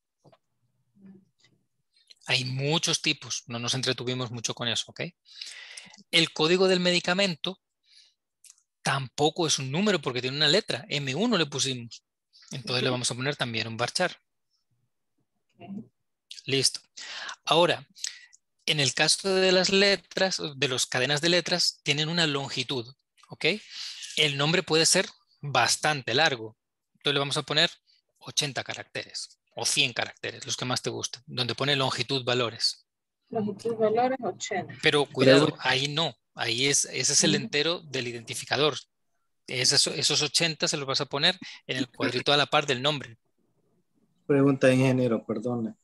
Hay muchos tipos. No nos entretuvimos mucho con eso. ¿Ok? El código del medicamento tampoco es un número porque tiene una letra. eme uno le pusimos. Entonces le Ujú, vamos a poner también un varchar. ok. Listo. Ahora, en el caso de las letras, de las cadenas de letras, tienen una longitud. ¿Ok? El nombre puede ser bastante largo. Entonces le vamos a poner ochenta caracteres o cien caracteres, los que más te gusten, donde pone longitud valores. Longitud valores ochenta. Pero cuidado, Pregunta, ahí no. Ahí es, ese es el Ujú. entero del identificador. Esos, esos ochenta se los vas a poner en el cuadrito a la par del nombre. pregunta, ingeniero, perdona.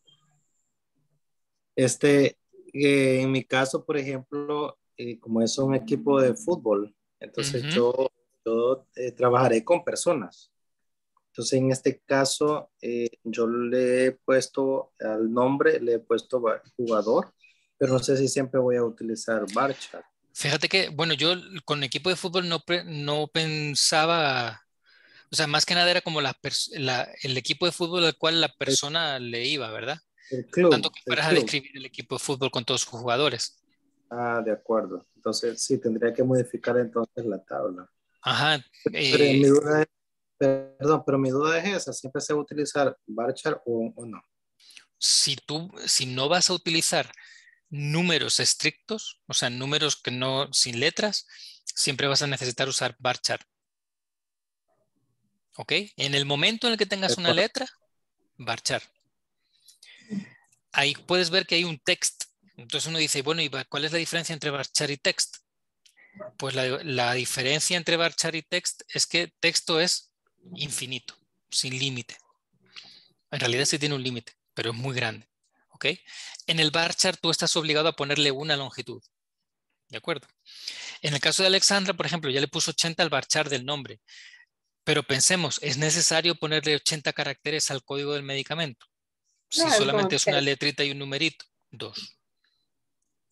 Este, eh, en mi caso, por ejemplo, eh, como es un equipo de fútbol, entonces Ujú. yo, yo eh, trabajaré con personas. Entonces, en este caso, eh, yo le he puesto al nombre, le he puesto va- jugador, pero no sé si siempre voy a utilizar Barcha. Fíjate que, bueno, yo con equipo de fútbol no, pre- no pensaba, o sea, más que nada era como la pers- la- el equipo de fútbol al cual la El, persona le iba, ¿verdad? el No tanto club, que el fueras a club. describir el equipo de fútbol con todos sus jugadores. Ah, de acuerdo. Entonces, sí, tendría que modificar entonces la tabla. Ajá. Pero eh, mi duda es, perdón, pero mi duda es esa, ¿siempre se va a utilizar Barchar o, o no? si tú, si no vas a utilizar números estrictos, o sea, números que no, sin letras, siempre vas a necesitar usar varchar. ¿Ok? En el momento en el que De tengas una acuerdo. letra, varchar. Ahí puedes ver que hay un text. Entonces uno dice, bueno, ¿y cuál es la diferencia entre varchar y text? Pues la, la diferencia entre varchar y text es que texto es infinito, sin límite. En realidad sí tiene un límite, pero es muy grande. ¿Ok? En el varchar tú estás obligado a ponerle una longitud. ¿De acuerdo? En el caso de Alexandra, por ejemplo, ya le puso ochenta al varchar del nombre. Pero pensemos, ¿es necesario ponerle ochenta caracteres al código del medicamento? Si No, es solamente es una dos. letrita y un numerito, dos.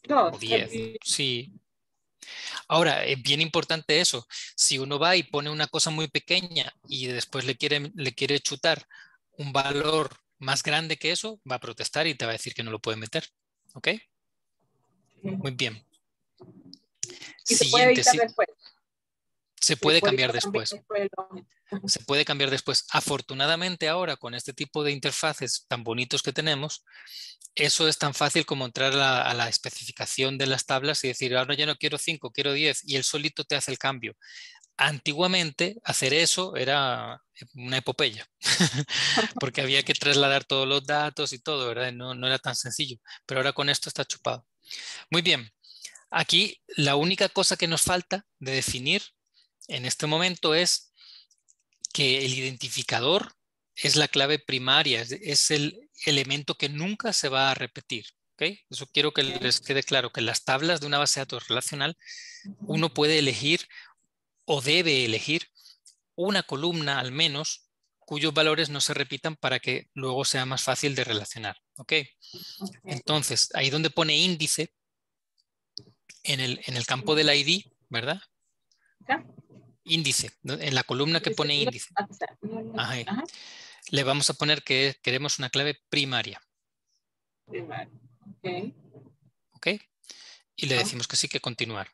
Dos. o diez. Sí. Ahora, es bien importante eso. Si uno va y pone una cosa muy pequeña y después le quiere, le quiere chutar un valor más grande que eso, va a protestar y te va a decir que no lo puede meter. ¿Ok? Muy bien. Y se puede Siguiente, editar sí. después. Se puede cambiar editar después. después lo... Se puede cambiar después. Afortunadamente ahora con este tipo de interfaces tan bonitos que tenemos, eso es tan fácil como entrar a la, a la especificación de las tablas y decir, ahora ya no quiero cinco, quiero diez, y él solito te hace el cambio. Antiguamente hacer eso era una epopeya, porque había que trasladar todos los datos y todo, ¿verdad? No, no era tan sencillo, pero ahora con esto está chupado. Muy bien, aquí la única cosa que nos falta de definir en este momento es que el identificador es la clave primaria, es, es el elemento que nunca se va a repetir. ¿Okay? Eso quiero que les quede claro, que en las tablas de una base de datos relacional uno puede elegir o debe elegir una columna al menos cuyos valores no se repitan para que luego sea más fácil de relacionar. ¿Ok? Entonces, ahí donde pone índice, en el, en el campo del I D, ¿verdad? ¿Acá? Índice, en la columna que pone índice. Ajá. Ajá. Le vamos a poner que queremos una clave primaria. Primaria. Ok. ¿Ok? Y le decimos que sí, que continuar.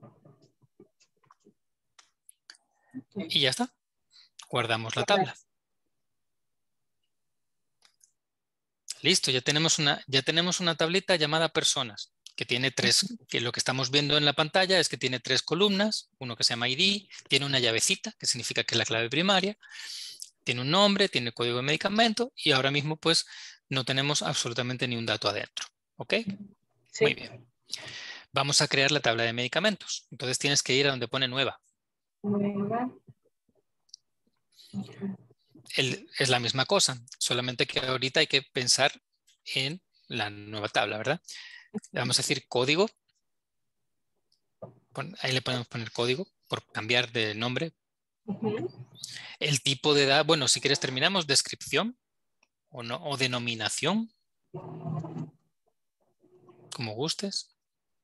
Okay. Y ya está. Guardamos la tabla. Listo, ya tenemos una, ya tenemos una tablita llamada personas, que tiene tres, que lo que estamos viendo en la pantalla es que tiene tres columnas, uno que se llama I D, tiene una llavecita, que significa que es la clave primaria, tiene un nombre, tiene código de medicamento y ahora mismo pues no tenemos absolutamente ni un dato adentro. ¿Ok? Sí. Muy bien. Vamos a crear la tabla de medicamentos. Entonces tienes que ir a donde pone nueva. Nueva. El, es la misma cosa, solamente que ahorita hay que pensar en la nueva tabla, ¿verdad? Le vamos a decir código. Ahí le podemos poner código por cambiar de nombre. Uh-huh. El tipo de edad, bueno, si quieres terminamos, descripción o, no, o denominación, como gustes.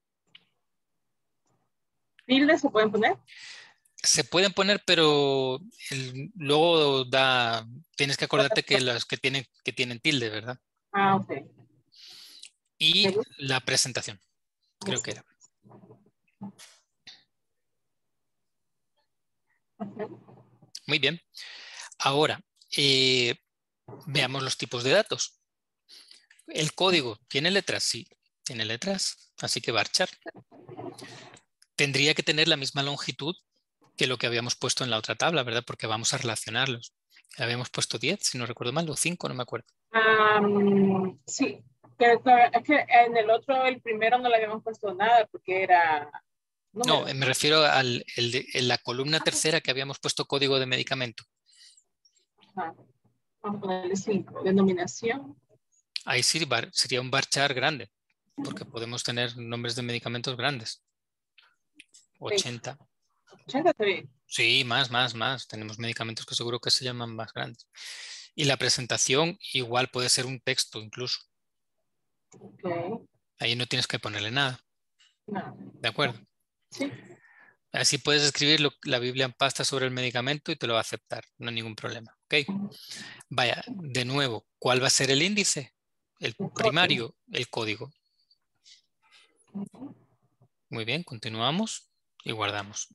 ¿Tildes se pueden poner? Se pueden poner, pero el, luego da, tienes que acordarte que los que tienen, que tienen tilde, ¿verdad? Ah, ok. Y la presentación, creo que era. Muy bien. Ahora, eh, veamos los tipos de datos. El código, ¿tiene letras? Sí, tiene letras, así que varchar. Tendría que tener la misma longitud que lo que habíamos puesto en la otra tabla, ¿verdad? Porque vamos a relacionarlos. Habíamos puesto diez, si no recuerdo mal, o cinco, no me acuerdo. Um, sí, es que en el otro, el primero no le habíamos puesto nada porque era... No, número. me refiero a la columna tercera que habíamos puesto código de medicamento. Ajá. Vamos a ponerle cinco. Denominación. Ahí sí bar, sería un varchar grande, porque podemos tener nombres de medicamentos grandes. ochenta. ochenta está bien. Sí, más, más, más. Tenemos medicamentos que seguro que se llaman más grandes. Y la presentación igual puede ser un texto incluso. Okay. Ahí no tienes que ponerle nada. No. ¿De acuerdo? Sí. Así puedes escribir lo, la Biblia en pasta sobre el medicamento y te lo va a aceptar. No hay ningún problema. ¿Ok? Vaya, de nuevo, ¿cuál va a ser el índice? El primario, el código. Muy bien, continuamos y guardamos.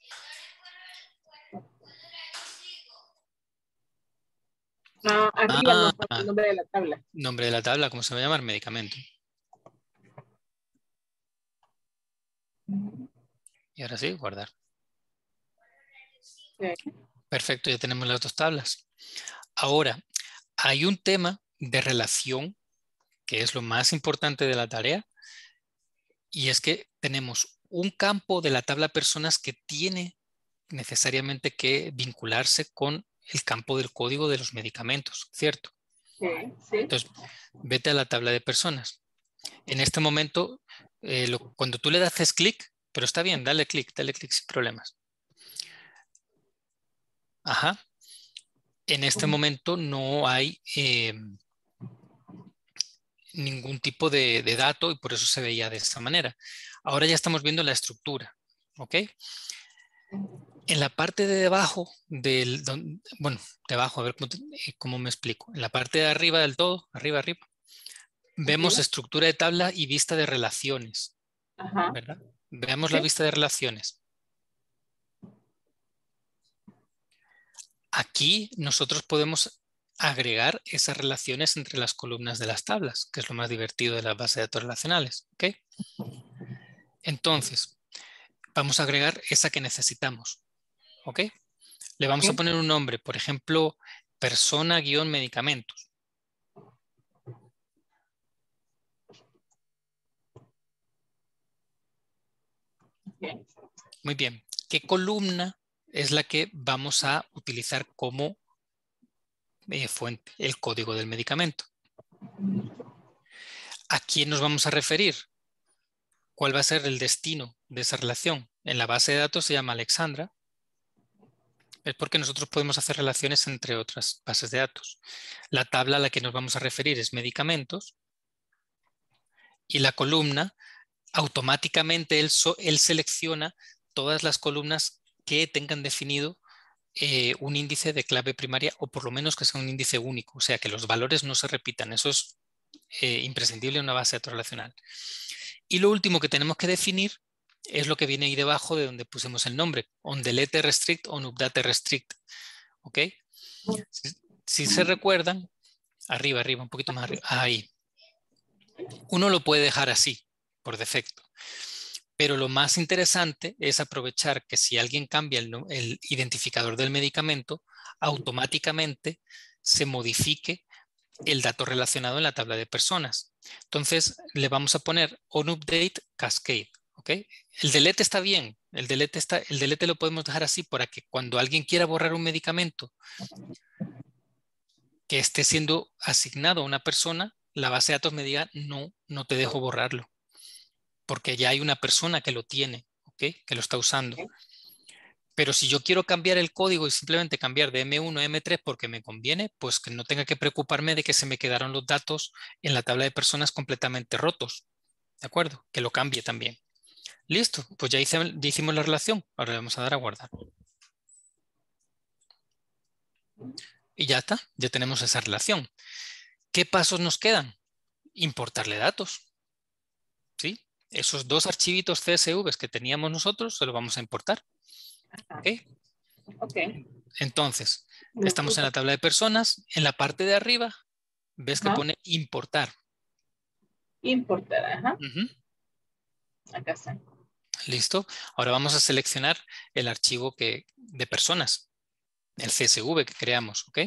Ah, arriba Ah, no pone el nombre de la tabla. Nombre de la tabla, ¿cómo se va a llamar? Medicamento. Y ahora sí, guardar. Okay. Perfecto, ya tenemos las dos tablas. Ahora, hay un tema de relación que es lo más importante de la tarea y es que tenemos un campo de la tabla personas que tiene necesariamente que vincularse con el campo del código de los medicamentos, ¿cierto? Okay. Sí. Entonces, vete a la tabla de personas. En este momento, eh, lo, cuando tú le das clic, pero está bien, dale clic, dale clic sin problemas. Ajá. En este momento no hay, eh, ningún tipo de, de dato y por eso se veía de esta manera. Ahora ya estamos viendo la estructura, ¿ok? En la parte de debajo del, don- bueno, debajo, a ver cómo, te- eh, cómo me explico. En la parte de arriba del todo, arriba, arriba, vemos Ok. estructura de tabla y vista de relaciones, Ajá. ¿verdad? Veamos la Sí. vista de relaciones. Aquí nosotros podemos agregar esas relaciones entre las columnas de las tablas, que es lo más divertido de las bases de datos relacionales, ¿ok? Entonces, vamos a agregar esa que necesitamos, ¿ok? Le vamos a Ok. poner un nombre, por ejemplo, persona-medicamentos. Ok. Muy bien. ¿Qué columna es la que vamos a utilizar como eh, fuente? El código del medicamento. ¿A quién nos vamos a referir? ¿Cuál va a ser el destino de esa relación? En la base de datos se llama Alexandra. Es porque nosotros podemos hacer relaciones entre otras bases de datos. La tabla a la que nos vamos a referir es medicamentos y la columna, automáticamente él, so, él selecciona todas las columnas que tengan definido eh, un índice de clave primaria o por lo menos que sea un índice único, o sea que los valores no se repitan. Eso es eh, imprescindible en una base de datos relacional. Y lo último que tenemos que definir es lo que viene ahí debajo de donde pusimos el nombre, onDelete restrict, onUpdate restrict. ¿Ok? Si, si se recuerdan, arriba, arriba, un poquito más arriba, ahí. Uno lo puede dejar así, por defecto. Pero lo más interesante es aprovechar que si alguien cambia el, el identificador del medicamento, automáticamente se modifique el dato relacionado en la tabla de personas. Entonces le vamos a poner onUpdate cascade. ¿Okay? El delete está bien, el delete, está, el delete lo podemos dejar así para que cuando alguien quiera borrar un medicamento que esté siendo asignado a una persona, la base de datos me diga no, no te dejo borrarlo, porque ya hay una persona que lo tiene, ¿okay? Que lo está usando. Pero si yo quiero cambiar el código y simplemente cambiar de eme uno a eme tres porque me conviene, pues que no tenga que preocuparme de que se me quedaron los datos en la tabla de personas completamente rotos. ¿De acuerdo? Que lo cambie también. Listo, pues ya, hice, ya hicimos la relación. Ahora le vamos a dar a guardar. Y ya está, ya tenemos esa relación. ¿Qué pasos nos quedan? Importarle datos. ¿Sí? Esos dos archivitos C S Vs que teníamos nosotros se los vamos a importar. ¿Ok? Ok. Entonces, estamos en la tabla de personas. En la parte de arriba, ves que Ajá. pone importar. Importar, ajá. Uh-huh. Acá está. Listo. Ahora vamos a seleccionar el archivo que, de personas, el C S V que creamos. ¿Ok?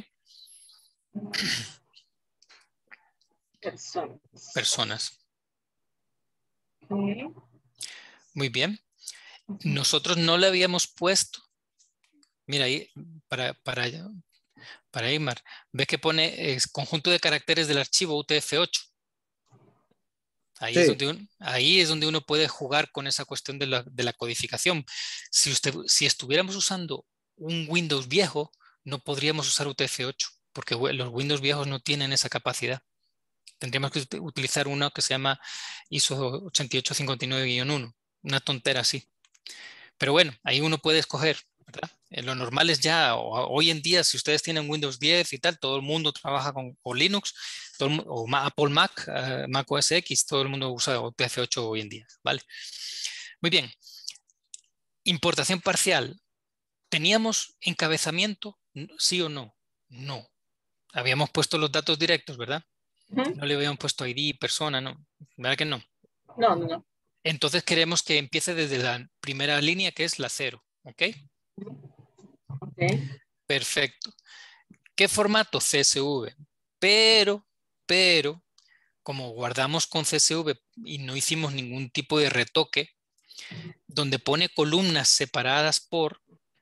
Personas. Personas. Okay. Muy bien. Nosotros no le habíamos puesto. Mira ahí, para, para, para Eymar, ves que pone es, conjunto de caracteres del archivo U T F ocho. Ahí, sí. es donde uno, ahí es donde uno puede jugar con esa cuestión de la, de la codificación. Si, usted, si estuviéramos usando un Windows viejo, no podríamos usar U T F ocho, porque los Windows viejos no tienen esa capacidad. Tendríamos que utilizar uno que se llama I S O ochenta y ocho cincuenta y nueve guión uno, una tontera así. Pero bueno, ahí uno puede escoger, ¿verdad? Lo normal es ya, hoy en día, si ustedes tienen Windows diez y tal, todo el mundo trabaja con o Linux, todo el, o Apple Mac, uh, Mac O S X, todo el mundo usa U T F ocho hoy en día, ¿vale? Muy bien. Importación parcial. ¿Teníamos encabezamiento? ¿Sí o no? No. Habíamos puesto los datos directos, ¿verdad? Uh-huh. No le habíamos puesto I D, persona, ¿no? ¿Verdad que no? No, no, no. Entonces queremos que empiece desde la primera línea, que es la cero, ¿ok? Ok. Perfecto. ¿Qué formato? C S V. Pero, pero, como guardamos con C S V y no hicimos ningún tipo de retoque, donde pone columnas separadas por,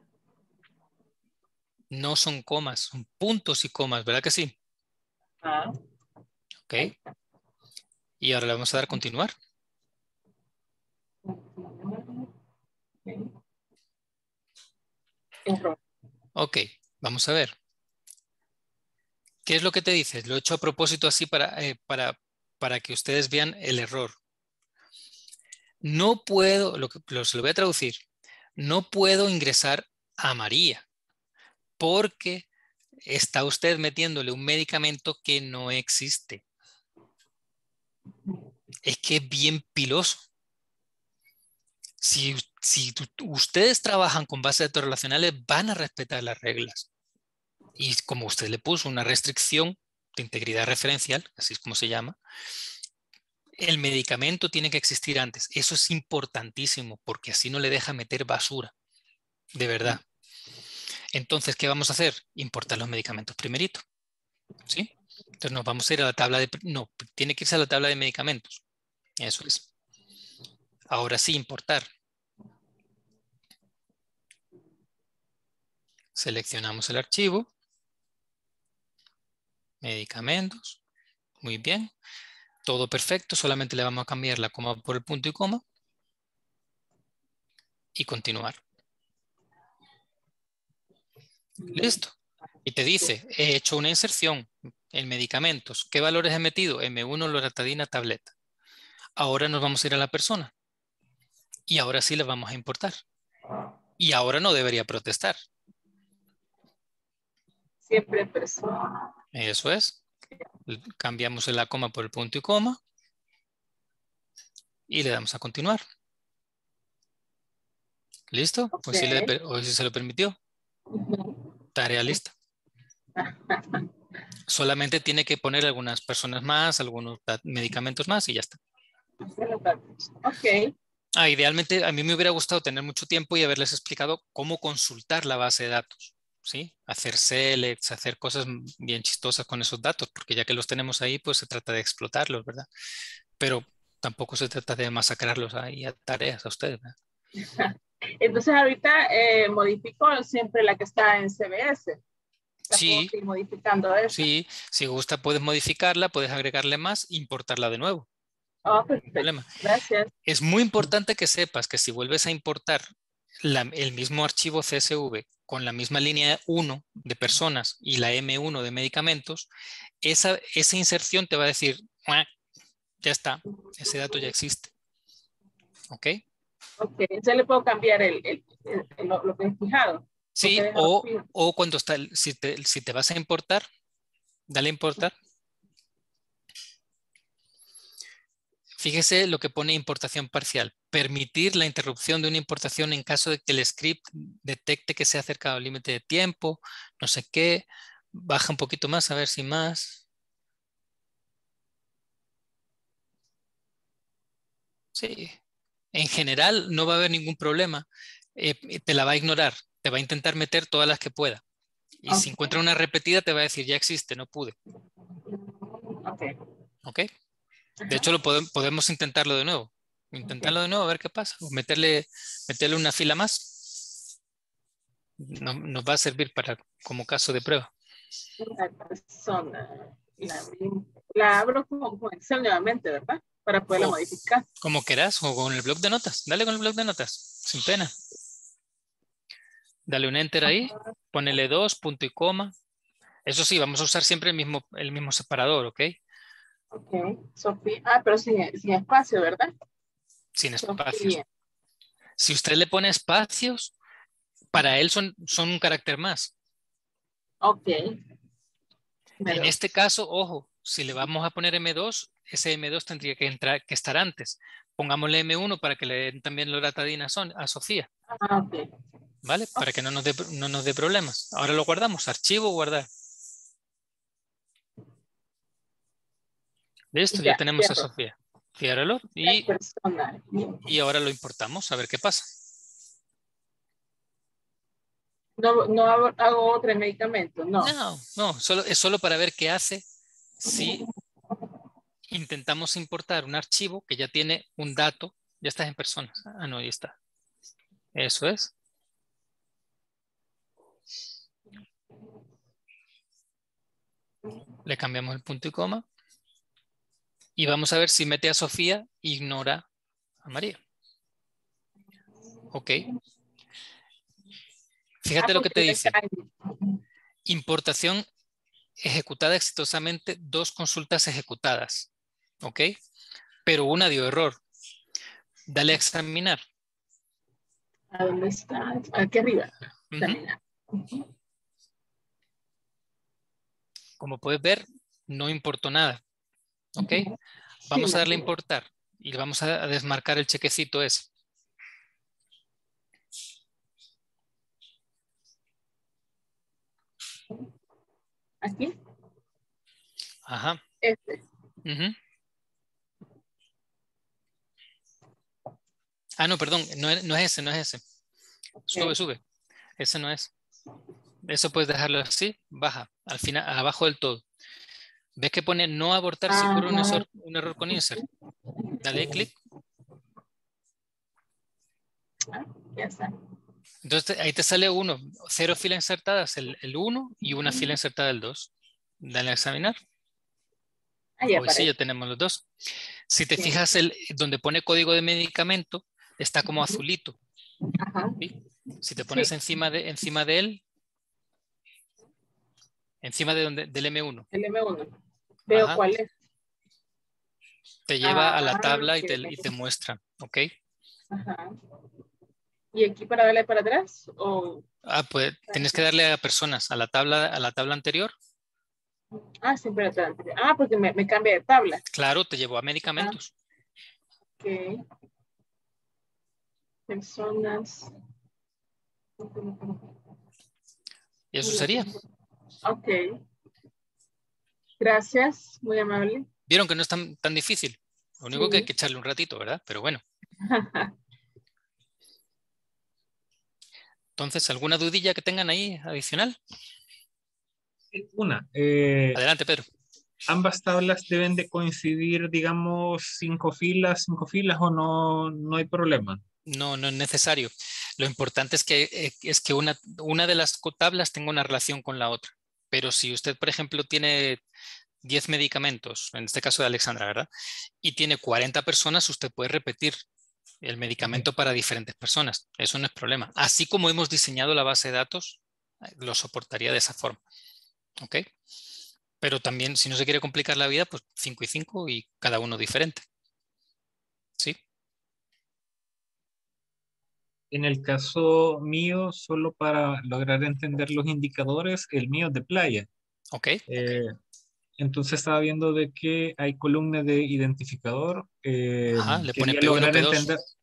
no son comas, son puntos y comas, ¿verdad que sí? Ah. Ok. Y ahora le vamos a dar a continuar. Okay. Error. Ok, vamos a ver. ¿Qué es lo que te dices? Lo he hecho a propósito así para, eh, para, para que ustedes vean el error. No puedo, lo que lo, se lo voy a traducir, no puedo ingresar a María porque está usted metiéndole un medicamento que no existe. Es que es bien piloso. Si, si ustedes trabajan con bases de datos relacionales, van a respetar las reglas. Y como usted le puso una restricción de integridad referencial, así es como se llama, el medicamento tiene que existir antes. Eso es importantísimo porque así no le deja meter basura. De verdad. Entonces, ¿qué vamos a hacer? Importar los medicamentos primerito. ¿Sí? Entonces nos vamos a ir a la tabla de... No, tiene que irse a la tabla de medicamentos. Eso es. Ahora sí, importar. Seleccionamos el archivo. Medicamentos. Muy bien. Todo perfecto. Solamente le vamos a cambiar la coma por el punto y coma. Y continuar. Listo. Y te dice, he hecho una inserción en medicamentos. ¿Qué valores he metido? eme uno, loratadina, tableta. Ahora nos vamos a ir a la persona. Y ahora sí le vamos a importar. Y ahora no debería protestar. Siempre persona. Eso es. Cambiamos la coma por el punto y coma. Y le damos a continuar. ¿Listo? Okay. Pues sí, le, hoy sí se lo permitió. Uh-huh. Tarea lista. Solamente tiene que poner algunas personas más, algunos medicamentos más y ya está. Ok. Ah, idealmente a mí me hubiera gustado tener mucho tiempo y haberles explicado cómo consultar la base de datos, ¿sí? Hacer selects, hacer cosas bien chistosas con esos datos, porque ya que los tenemos ahí, pues se trata de explotarlos, ¿verdad? Pero tampoco se trata de masacrarlos ahí a tareas a ustedes, ¿verdad? Entonces ahorita eh, modifico siempre la que está en C B S. Sí, puedo ir modificando eso. Sí, si gusta puedes modificarla, puedes agregarle más, importarla de nuevo. Oh, perfecto. Problema. Gracias. Es muy importante que sepas que si vuelves a importar la, el mismo archivo C S V con la misma línea uno de personas y la eme uno de medicamentos, esa, esa inserción te va a decir, ya está, ese dato ya existe. ¿Ok? Ok, ya le puedo cambiar el, el, el, el lo, lo que he fijado. Sí, o, o cuando está, si te, si te vas a importar, dale a importar. Fíjese lo que pone importación parcial. Permitir la interrupción de una importación en caso de que el script detecte que se ha acercado al límite de tiempo, no sé qué. Baja un poquito más, a ver si más. Sí. En general no va a haber ningún problema. Eh, te la va a ignorar. Te va a intentar meter todas las que pueda. Y okay. Si encuentra una repetida te va a decir, ya existe, no pude. Ok. Ok. De hecho, lo podemos, podemos intentarlo de nuevo. Intentarlo de nuevo, a ver qué pasa. O meterle, meterle una fila más. No, nos va a servir para como caso de prueba. La persona. La, la abro con, con Excel nuevamente, ¿verdad? Para poderla o, modificar. Como quieras, o con el bloc de notas. Dale con el bloc de notas, sin pena. Dale un enter ahí. Ponele dos, punto y coma. Eso sí, vamos a usar siempre el mismo, el mismo separador, ¿ok? Ok, Sofía. Ah, pero sin, sin espacio, ¿verdad? Sin espacios. Sofía. Si usted le pone espacios, para él son, son un carácter más. Ok. En este caso, ojo, si le vamos a poner eme dos, ese eme dos tendría que, entrar, que estar antes. Pongámosle eme uno para que le den también loratadina a Sofía. Ah, ok. ¿Vale? Para que no nos dé no nos dé problemas. Ahora lo guardamos. Archivo, guardar. Listo, ya, ya tenemos cierro. A Sofía. Ciérralo y, y ahora lo importamos a ver qué pasa. No, no hago, hago otro medicamento, no. No, no, solo, es solo para ver qué hace si intentamos importar un archivo que ya tiene un dato. Ya estás en personas. Ah, no, ahí está. Eso es. Le cambiamos el punto y coma. Y vamos a ver si mete a Sofía e ignora a María. Ok. Fíjate lo que te dice. Importación ejecutada exitosamente, dos consultas ejecutadas. ¿ok? Pero una dio error. Dale a examinar. ¿A dónde está? Aquí arriba. Ujú. Examinar. Ujú. Como puedes ver, no importó nada, ¿ok? Ujú. Vamos Sí, a darle a no. importar y vamos a a desmarcar el chequecito ese. Aquí. Ajá. Este. Ujú. Ah, no, perdón, no, es- no es ese, no es ese. Sube, Ok. sube. Ese no es. Eso puedes dejarlo así, baja, al final, abajo del todo. ¿Ves que pone no abortar si ocurre un Ajá. error, un error con insert? Dale clic. Ah, ya está. Entonces ahí te sale uno, cero filas insertadas, el, el uno y una fila insertada el dos. Dale a examinar. Ahí Hoy sí, ya aparece. tenemos los dos. Si te Sí. fijas, el, donde pone código de medicamento, está como azulito. Ajá. ¿Sí? Si te pones Sí. encima de, encima de él, encima de donde, del eme uno, El eme uno. Veo ajá, cuál es. te lleva a la Ah, tabla y te, y ok. te muestra. ¿Ok? Ajá. ¿Y aquí para darle para atrás? O... Ah, pues tienes que darle a personas, a la tabla, a la tabla anterior. Ah, siempre atrás. Ah, porque me, me cambia de tabla. Claro, te llevó a Ah, medicamentos. ok. Personas. Y eso sería. Ok. Gracias. Muy amable. Vieron que no es tan, tan difícil. Lo único que hay Sí. que echarle un ratito, ¿verdad? Pero bueno. Entonces, ¿alguna dudilla que tengan ahí adicional? Una, eh, Adelante, Pedro. ambas tablas deben de coincidir, digamos, cinco filas, cinco filas o no, no hay problema. No, no es necesario. Lo importante es que, eh, es que una, una de las co- tablas tenga una relación con la otra. Pero si usted, por ejemplo, tiene diez medicamentos, en este caso de Alexandra, ¿verdad? Y tiene cuarenta personas, usted puede repetir el medicamento para diferentes personas. Eso no es problema. Así como hemos diseñado la base de datos, eh, lo soportaría de esa forma. ¿Ok? Pero también, si no se quiere complicar la vida, pues cinco y cinco y cada uno diferente. ¿Sí? En el caso mío, solo para lograr entender los indicadores, el mío es de playa. ¿Ok? Eh, entonces estaba viendo de que hay columna de identificador. eh, Ajá, le pone quería P uno, lograr P entender, dos.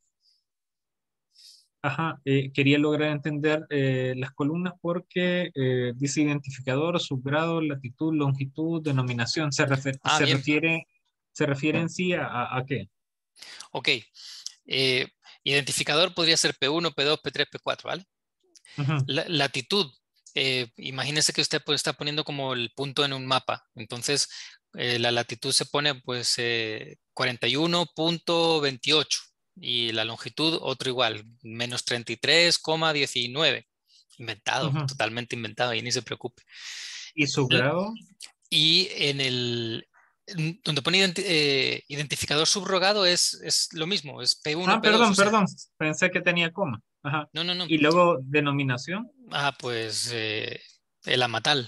ajá, eh, quería lograr entender eh, las columnas porque eh, dice identificador, subgrado, latitud, longitud, denominación. Se, refer- Ah, se bien. refiere, se refiere en sí a, a, ¿a qué? Ok. Eh, identificador podría ser P uno, P dos, P tres, P cuatro, ¿vale? Ujú, La, latitud. Eh, imagínese que usted pues, está poniendo como el punto en un mapa. Entonces, eh, la latitud se pone pues eh, cuarenta y uno punto veintiocho y la longitud otro igual, menos treinta y tres coma diecinueve. Inventado, ujú. totalmente inventado, y ni se preocupe. Y L- subgrado. Y en el en donde pone identi- eh, identificador subrogado es, es lo mismo, es P uno, Ah, P dos, o perdón, sea, perdón. Pensé que tenía coma. Ajá. no, no, no. Y luego denominación. Ah, pues eh, el amatal,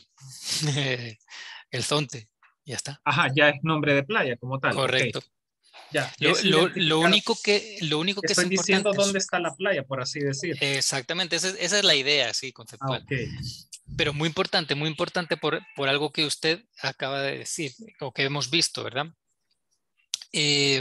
el zonte, ya está. Ajá, ya es nombre de playa como tal. Ok. Correcto. Ya, Lo, es lo- lo identificar. único que, lo único que es Estoy diciendo importante dónde es, está la playa, por así decir. exactamente, esa, es esa es la idea, sí, Ah, conceptual. ok. Pero muy importante, muy importante por, por algo que usted acaba de decir o que hemos visto, ¿verdad? Eh,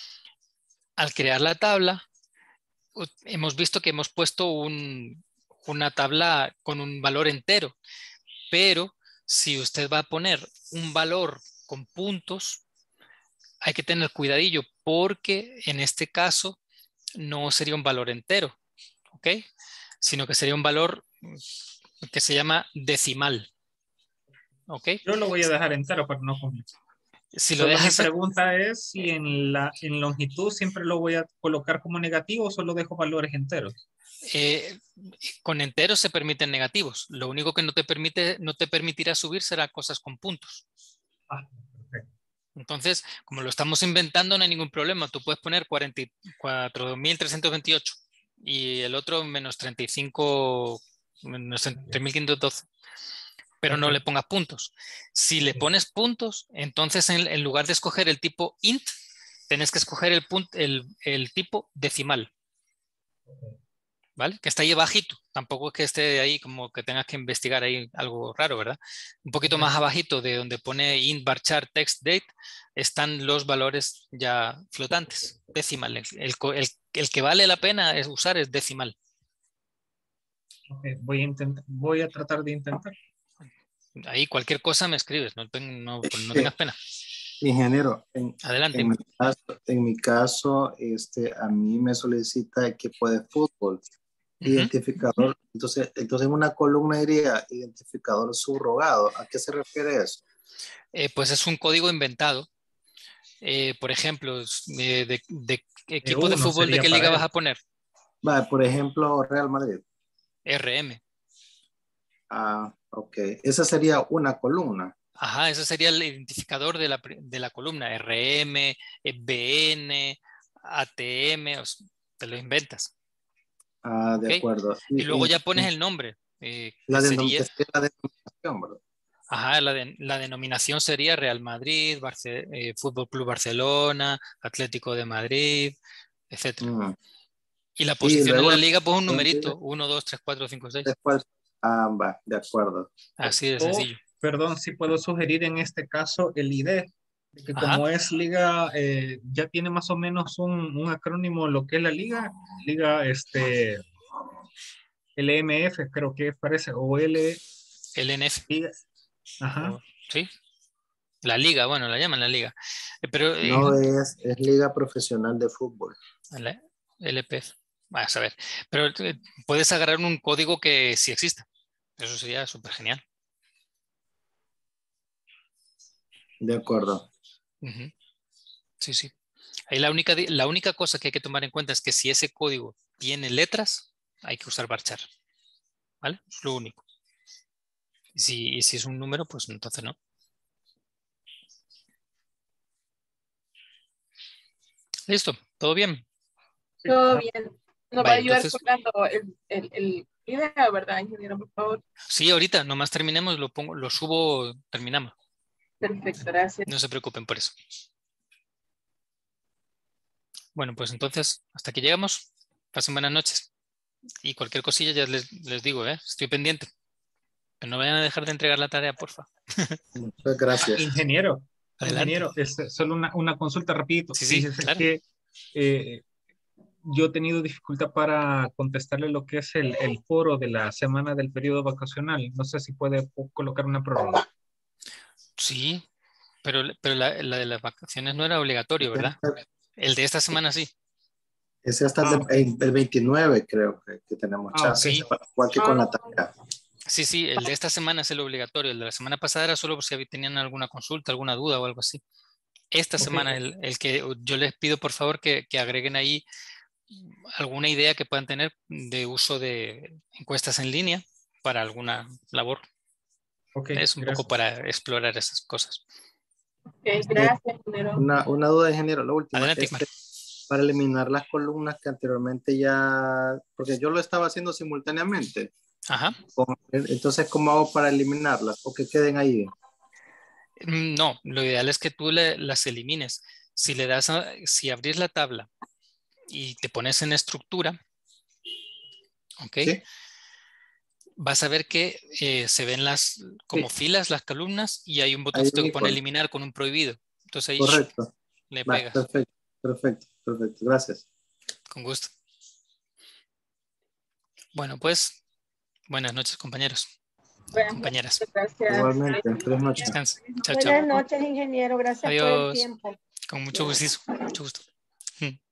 al crear la tabla, u- hemos visto que hemos puesto un- una tabla con un valor entero, pero si usted va a poner un valor con puntos, hay que tener cuidadillo porque en este caso no sería un valor entero, ¿ok? Sino que sería un valor que se llama decimal, ¿ok? Yo lo voy a dejar entero para no complicar. Si lo Solo mi dejas, pregunta es si en la en longitud siempre lo voy a colocar como negativo o solo dejo valores enteros. eh, con enteros se permiten negativos. Lo único que no te permite, no te permitirá subir será cosas con puntos. Ah, perfecto. Entonces, como lo estamos inventando, no hay ningún problema. Tú puedes poner cuarenta y cuatro mil trescientos veintiocho y el otro menos treinta y cinco, menos tres mil quinientos doce. pero no le pongas puntos. Si le pones puntos, entonces en, en lugar de escoger el tipo int, tenés que escoger el, punt, el, el tipo decimal. ¿Vale? Que está ahí abajito. Tampoco es que esté ahí como que tengas que investigar ahí algo raro, ¿verdad? Un poquito más abajito de donde pone int varchar text date están los valores ya flotantes. Decimal. El, el, el, el que vale la pena es usar es decimal. Okay, voy a intentar, voy a tratar de intentar. Ahí cualquier cosa me escribes, no, ten, no, no tengas pena. Ingeniero, en, Adelante. En mi caso, en mi caso este, a mí me solicita equipo de fútbol. Uh-huh. Identificador, entonces, entonces en una columna diría identificador subrogado. ¿A qué se refiere eso? Eh, pues es un código inventado. Eh, por ejemplo, de, de, de equipo de, de fútbol, ¿de qué liga él. vas a poner? Vale, por ejemplo, Real Madrid. R M. Ah, ok. Esa sería una columna. Ajá, ese sería el identificador de la, de la columna. R M, B N, A T M, te lo inventas. Ah, de ¿Okay? acuerdo. Y, y luego ya pones el nombre. Eh, la, sería... la denominación, ¿verdad? Ajá, la, de, la denominación sería Real Madrid, Barce eh, Fútbol Club Barcelona, Atlético de Madrid, etcétera. Mm. Y la posición y luego, en la liga, pues un numerito, uno, dos, tres, cuatro, cinco, seis. Después, ah, va, de acuerdo. Así de sencillo. Oh, perdón, si puedo sugerir en este caso el I D, que como Ajá. es liga, eh, ya tiene más o menos un, un acrónimo lo que es la liga, liga, este, L M F, creo que parece, o L... L N F. Liga. Ajá. O, sí. La liga, bueno, la llaman la liga. Pero, no eh, es, es Liga Profesional de Fútbol. La L P F. Vas a ver. Pero eh, puedes agarrar un código que sí exista. Eso sería súper genial. De acuerdo. Uh-huh. Sí, sí. Ahí la única, la única cosa que hay que tomar en cuenta es que si ese código tiene letras, hay que usar varchar. ¿Vale? Es lo único. Y si, y si es un número, pues entonces no. Listo, ¿todo bien? Todo bien. Nos vale, va a ayudar entonces, colgando el, el, el video, ¿verdad, ingeniero, por favor? Sí, ahorita, nomás terminemos, lo pongo, lo subo, terminamos. Perfecto, gracias. No se preocupen por eso. Bueno, pues entonces, hasta aquí llegamos. Pasen buenas noches. Y cualquier cosilla ya les, les digo, ¿eh? Estoy pendiente. Pero no vayan a dejar de entregar la tarea, porfa. Muchas gracias. Ingeniero. Adelante. Ingeniero, es solo una, una consulta rapidito. Sí, sí, Fíjese claro. que eh, yo he tenido dificultad para contestarle lo que es el, el foro de la semana del periodo vacacional. No sé si puede colocar una prórroga. Sí, pero, pero la, la de las vacaciones no era obligatorio, ¿verdad? El de esta semana sí. Ese hasta ah, el, okay. el veintinueve creo que, que tenemos ah, chance, sí. igual que con la tarea. Sí, sí, el de esta semana es el obligatorio. El de la semana pasada era solo por si tenían alguna consulta, alguna duda o algo así. Esta okay. semana el, el que yo les pido por favor que, que agreguen ahí alguna idea que puedan tener de uso de encuestas en línea para alguna labor. Okay, es un gracias. Poco para explorar esas cosas. Okay, gracias, ingeniero. Una, una duda, ingeniero, la última. Adelante, este, para eliminar las columnas que anteriormente ya, porque yo lo estaba haciendo simultáneamente. Ajá. Entonces, ¿cómo hago para eliminarlas o que queden ahí? No, lo ideal es que tú le, las elimines. Si le das, a, si abrís la tabla y te pones en estructura, ¿ok? ¿Sí? Vas a ver que eh, se ven las como sí. filas, las columnas, y hay un botoncito que pone eliminar con un prohibido. Entonces ahí correcto. Le Va, pegas. Perfecto, perfecto, perfecto. Gracias. Con gusto. Bueno, pues, buenas noches, compañeros. Buenas compañeras. Gracias. Igualmente, buenas noches. Descansa. Chao, Buenas chao. noches, ingeniero. Gracias Adiós. por el tiempo. Con mucho gusto. Mucho gusto.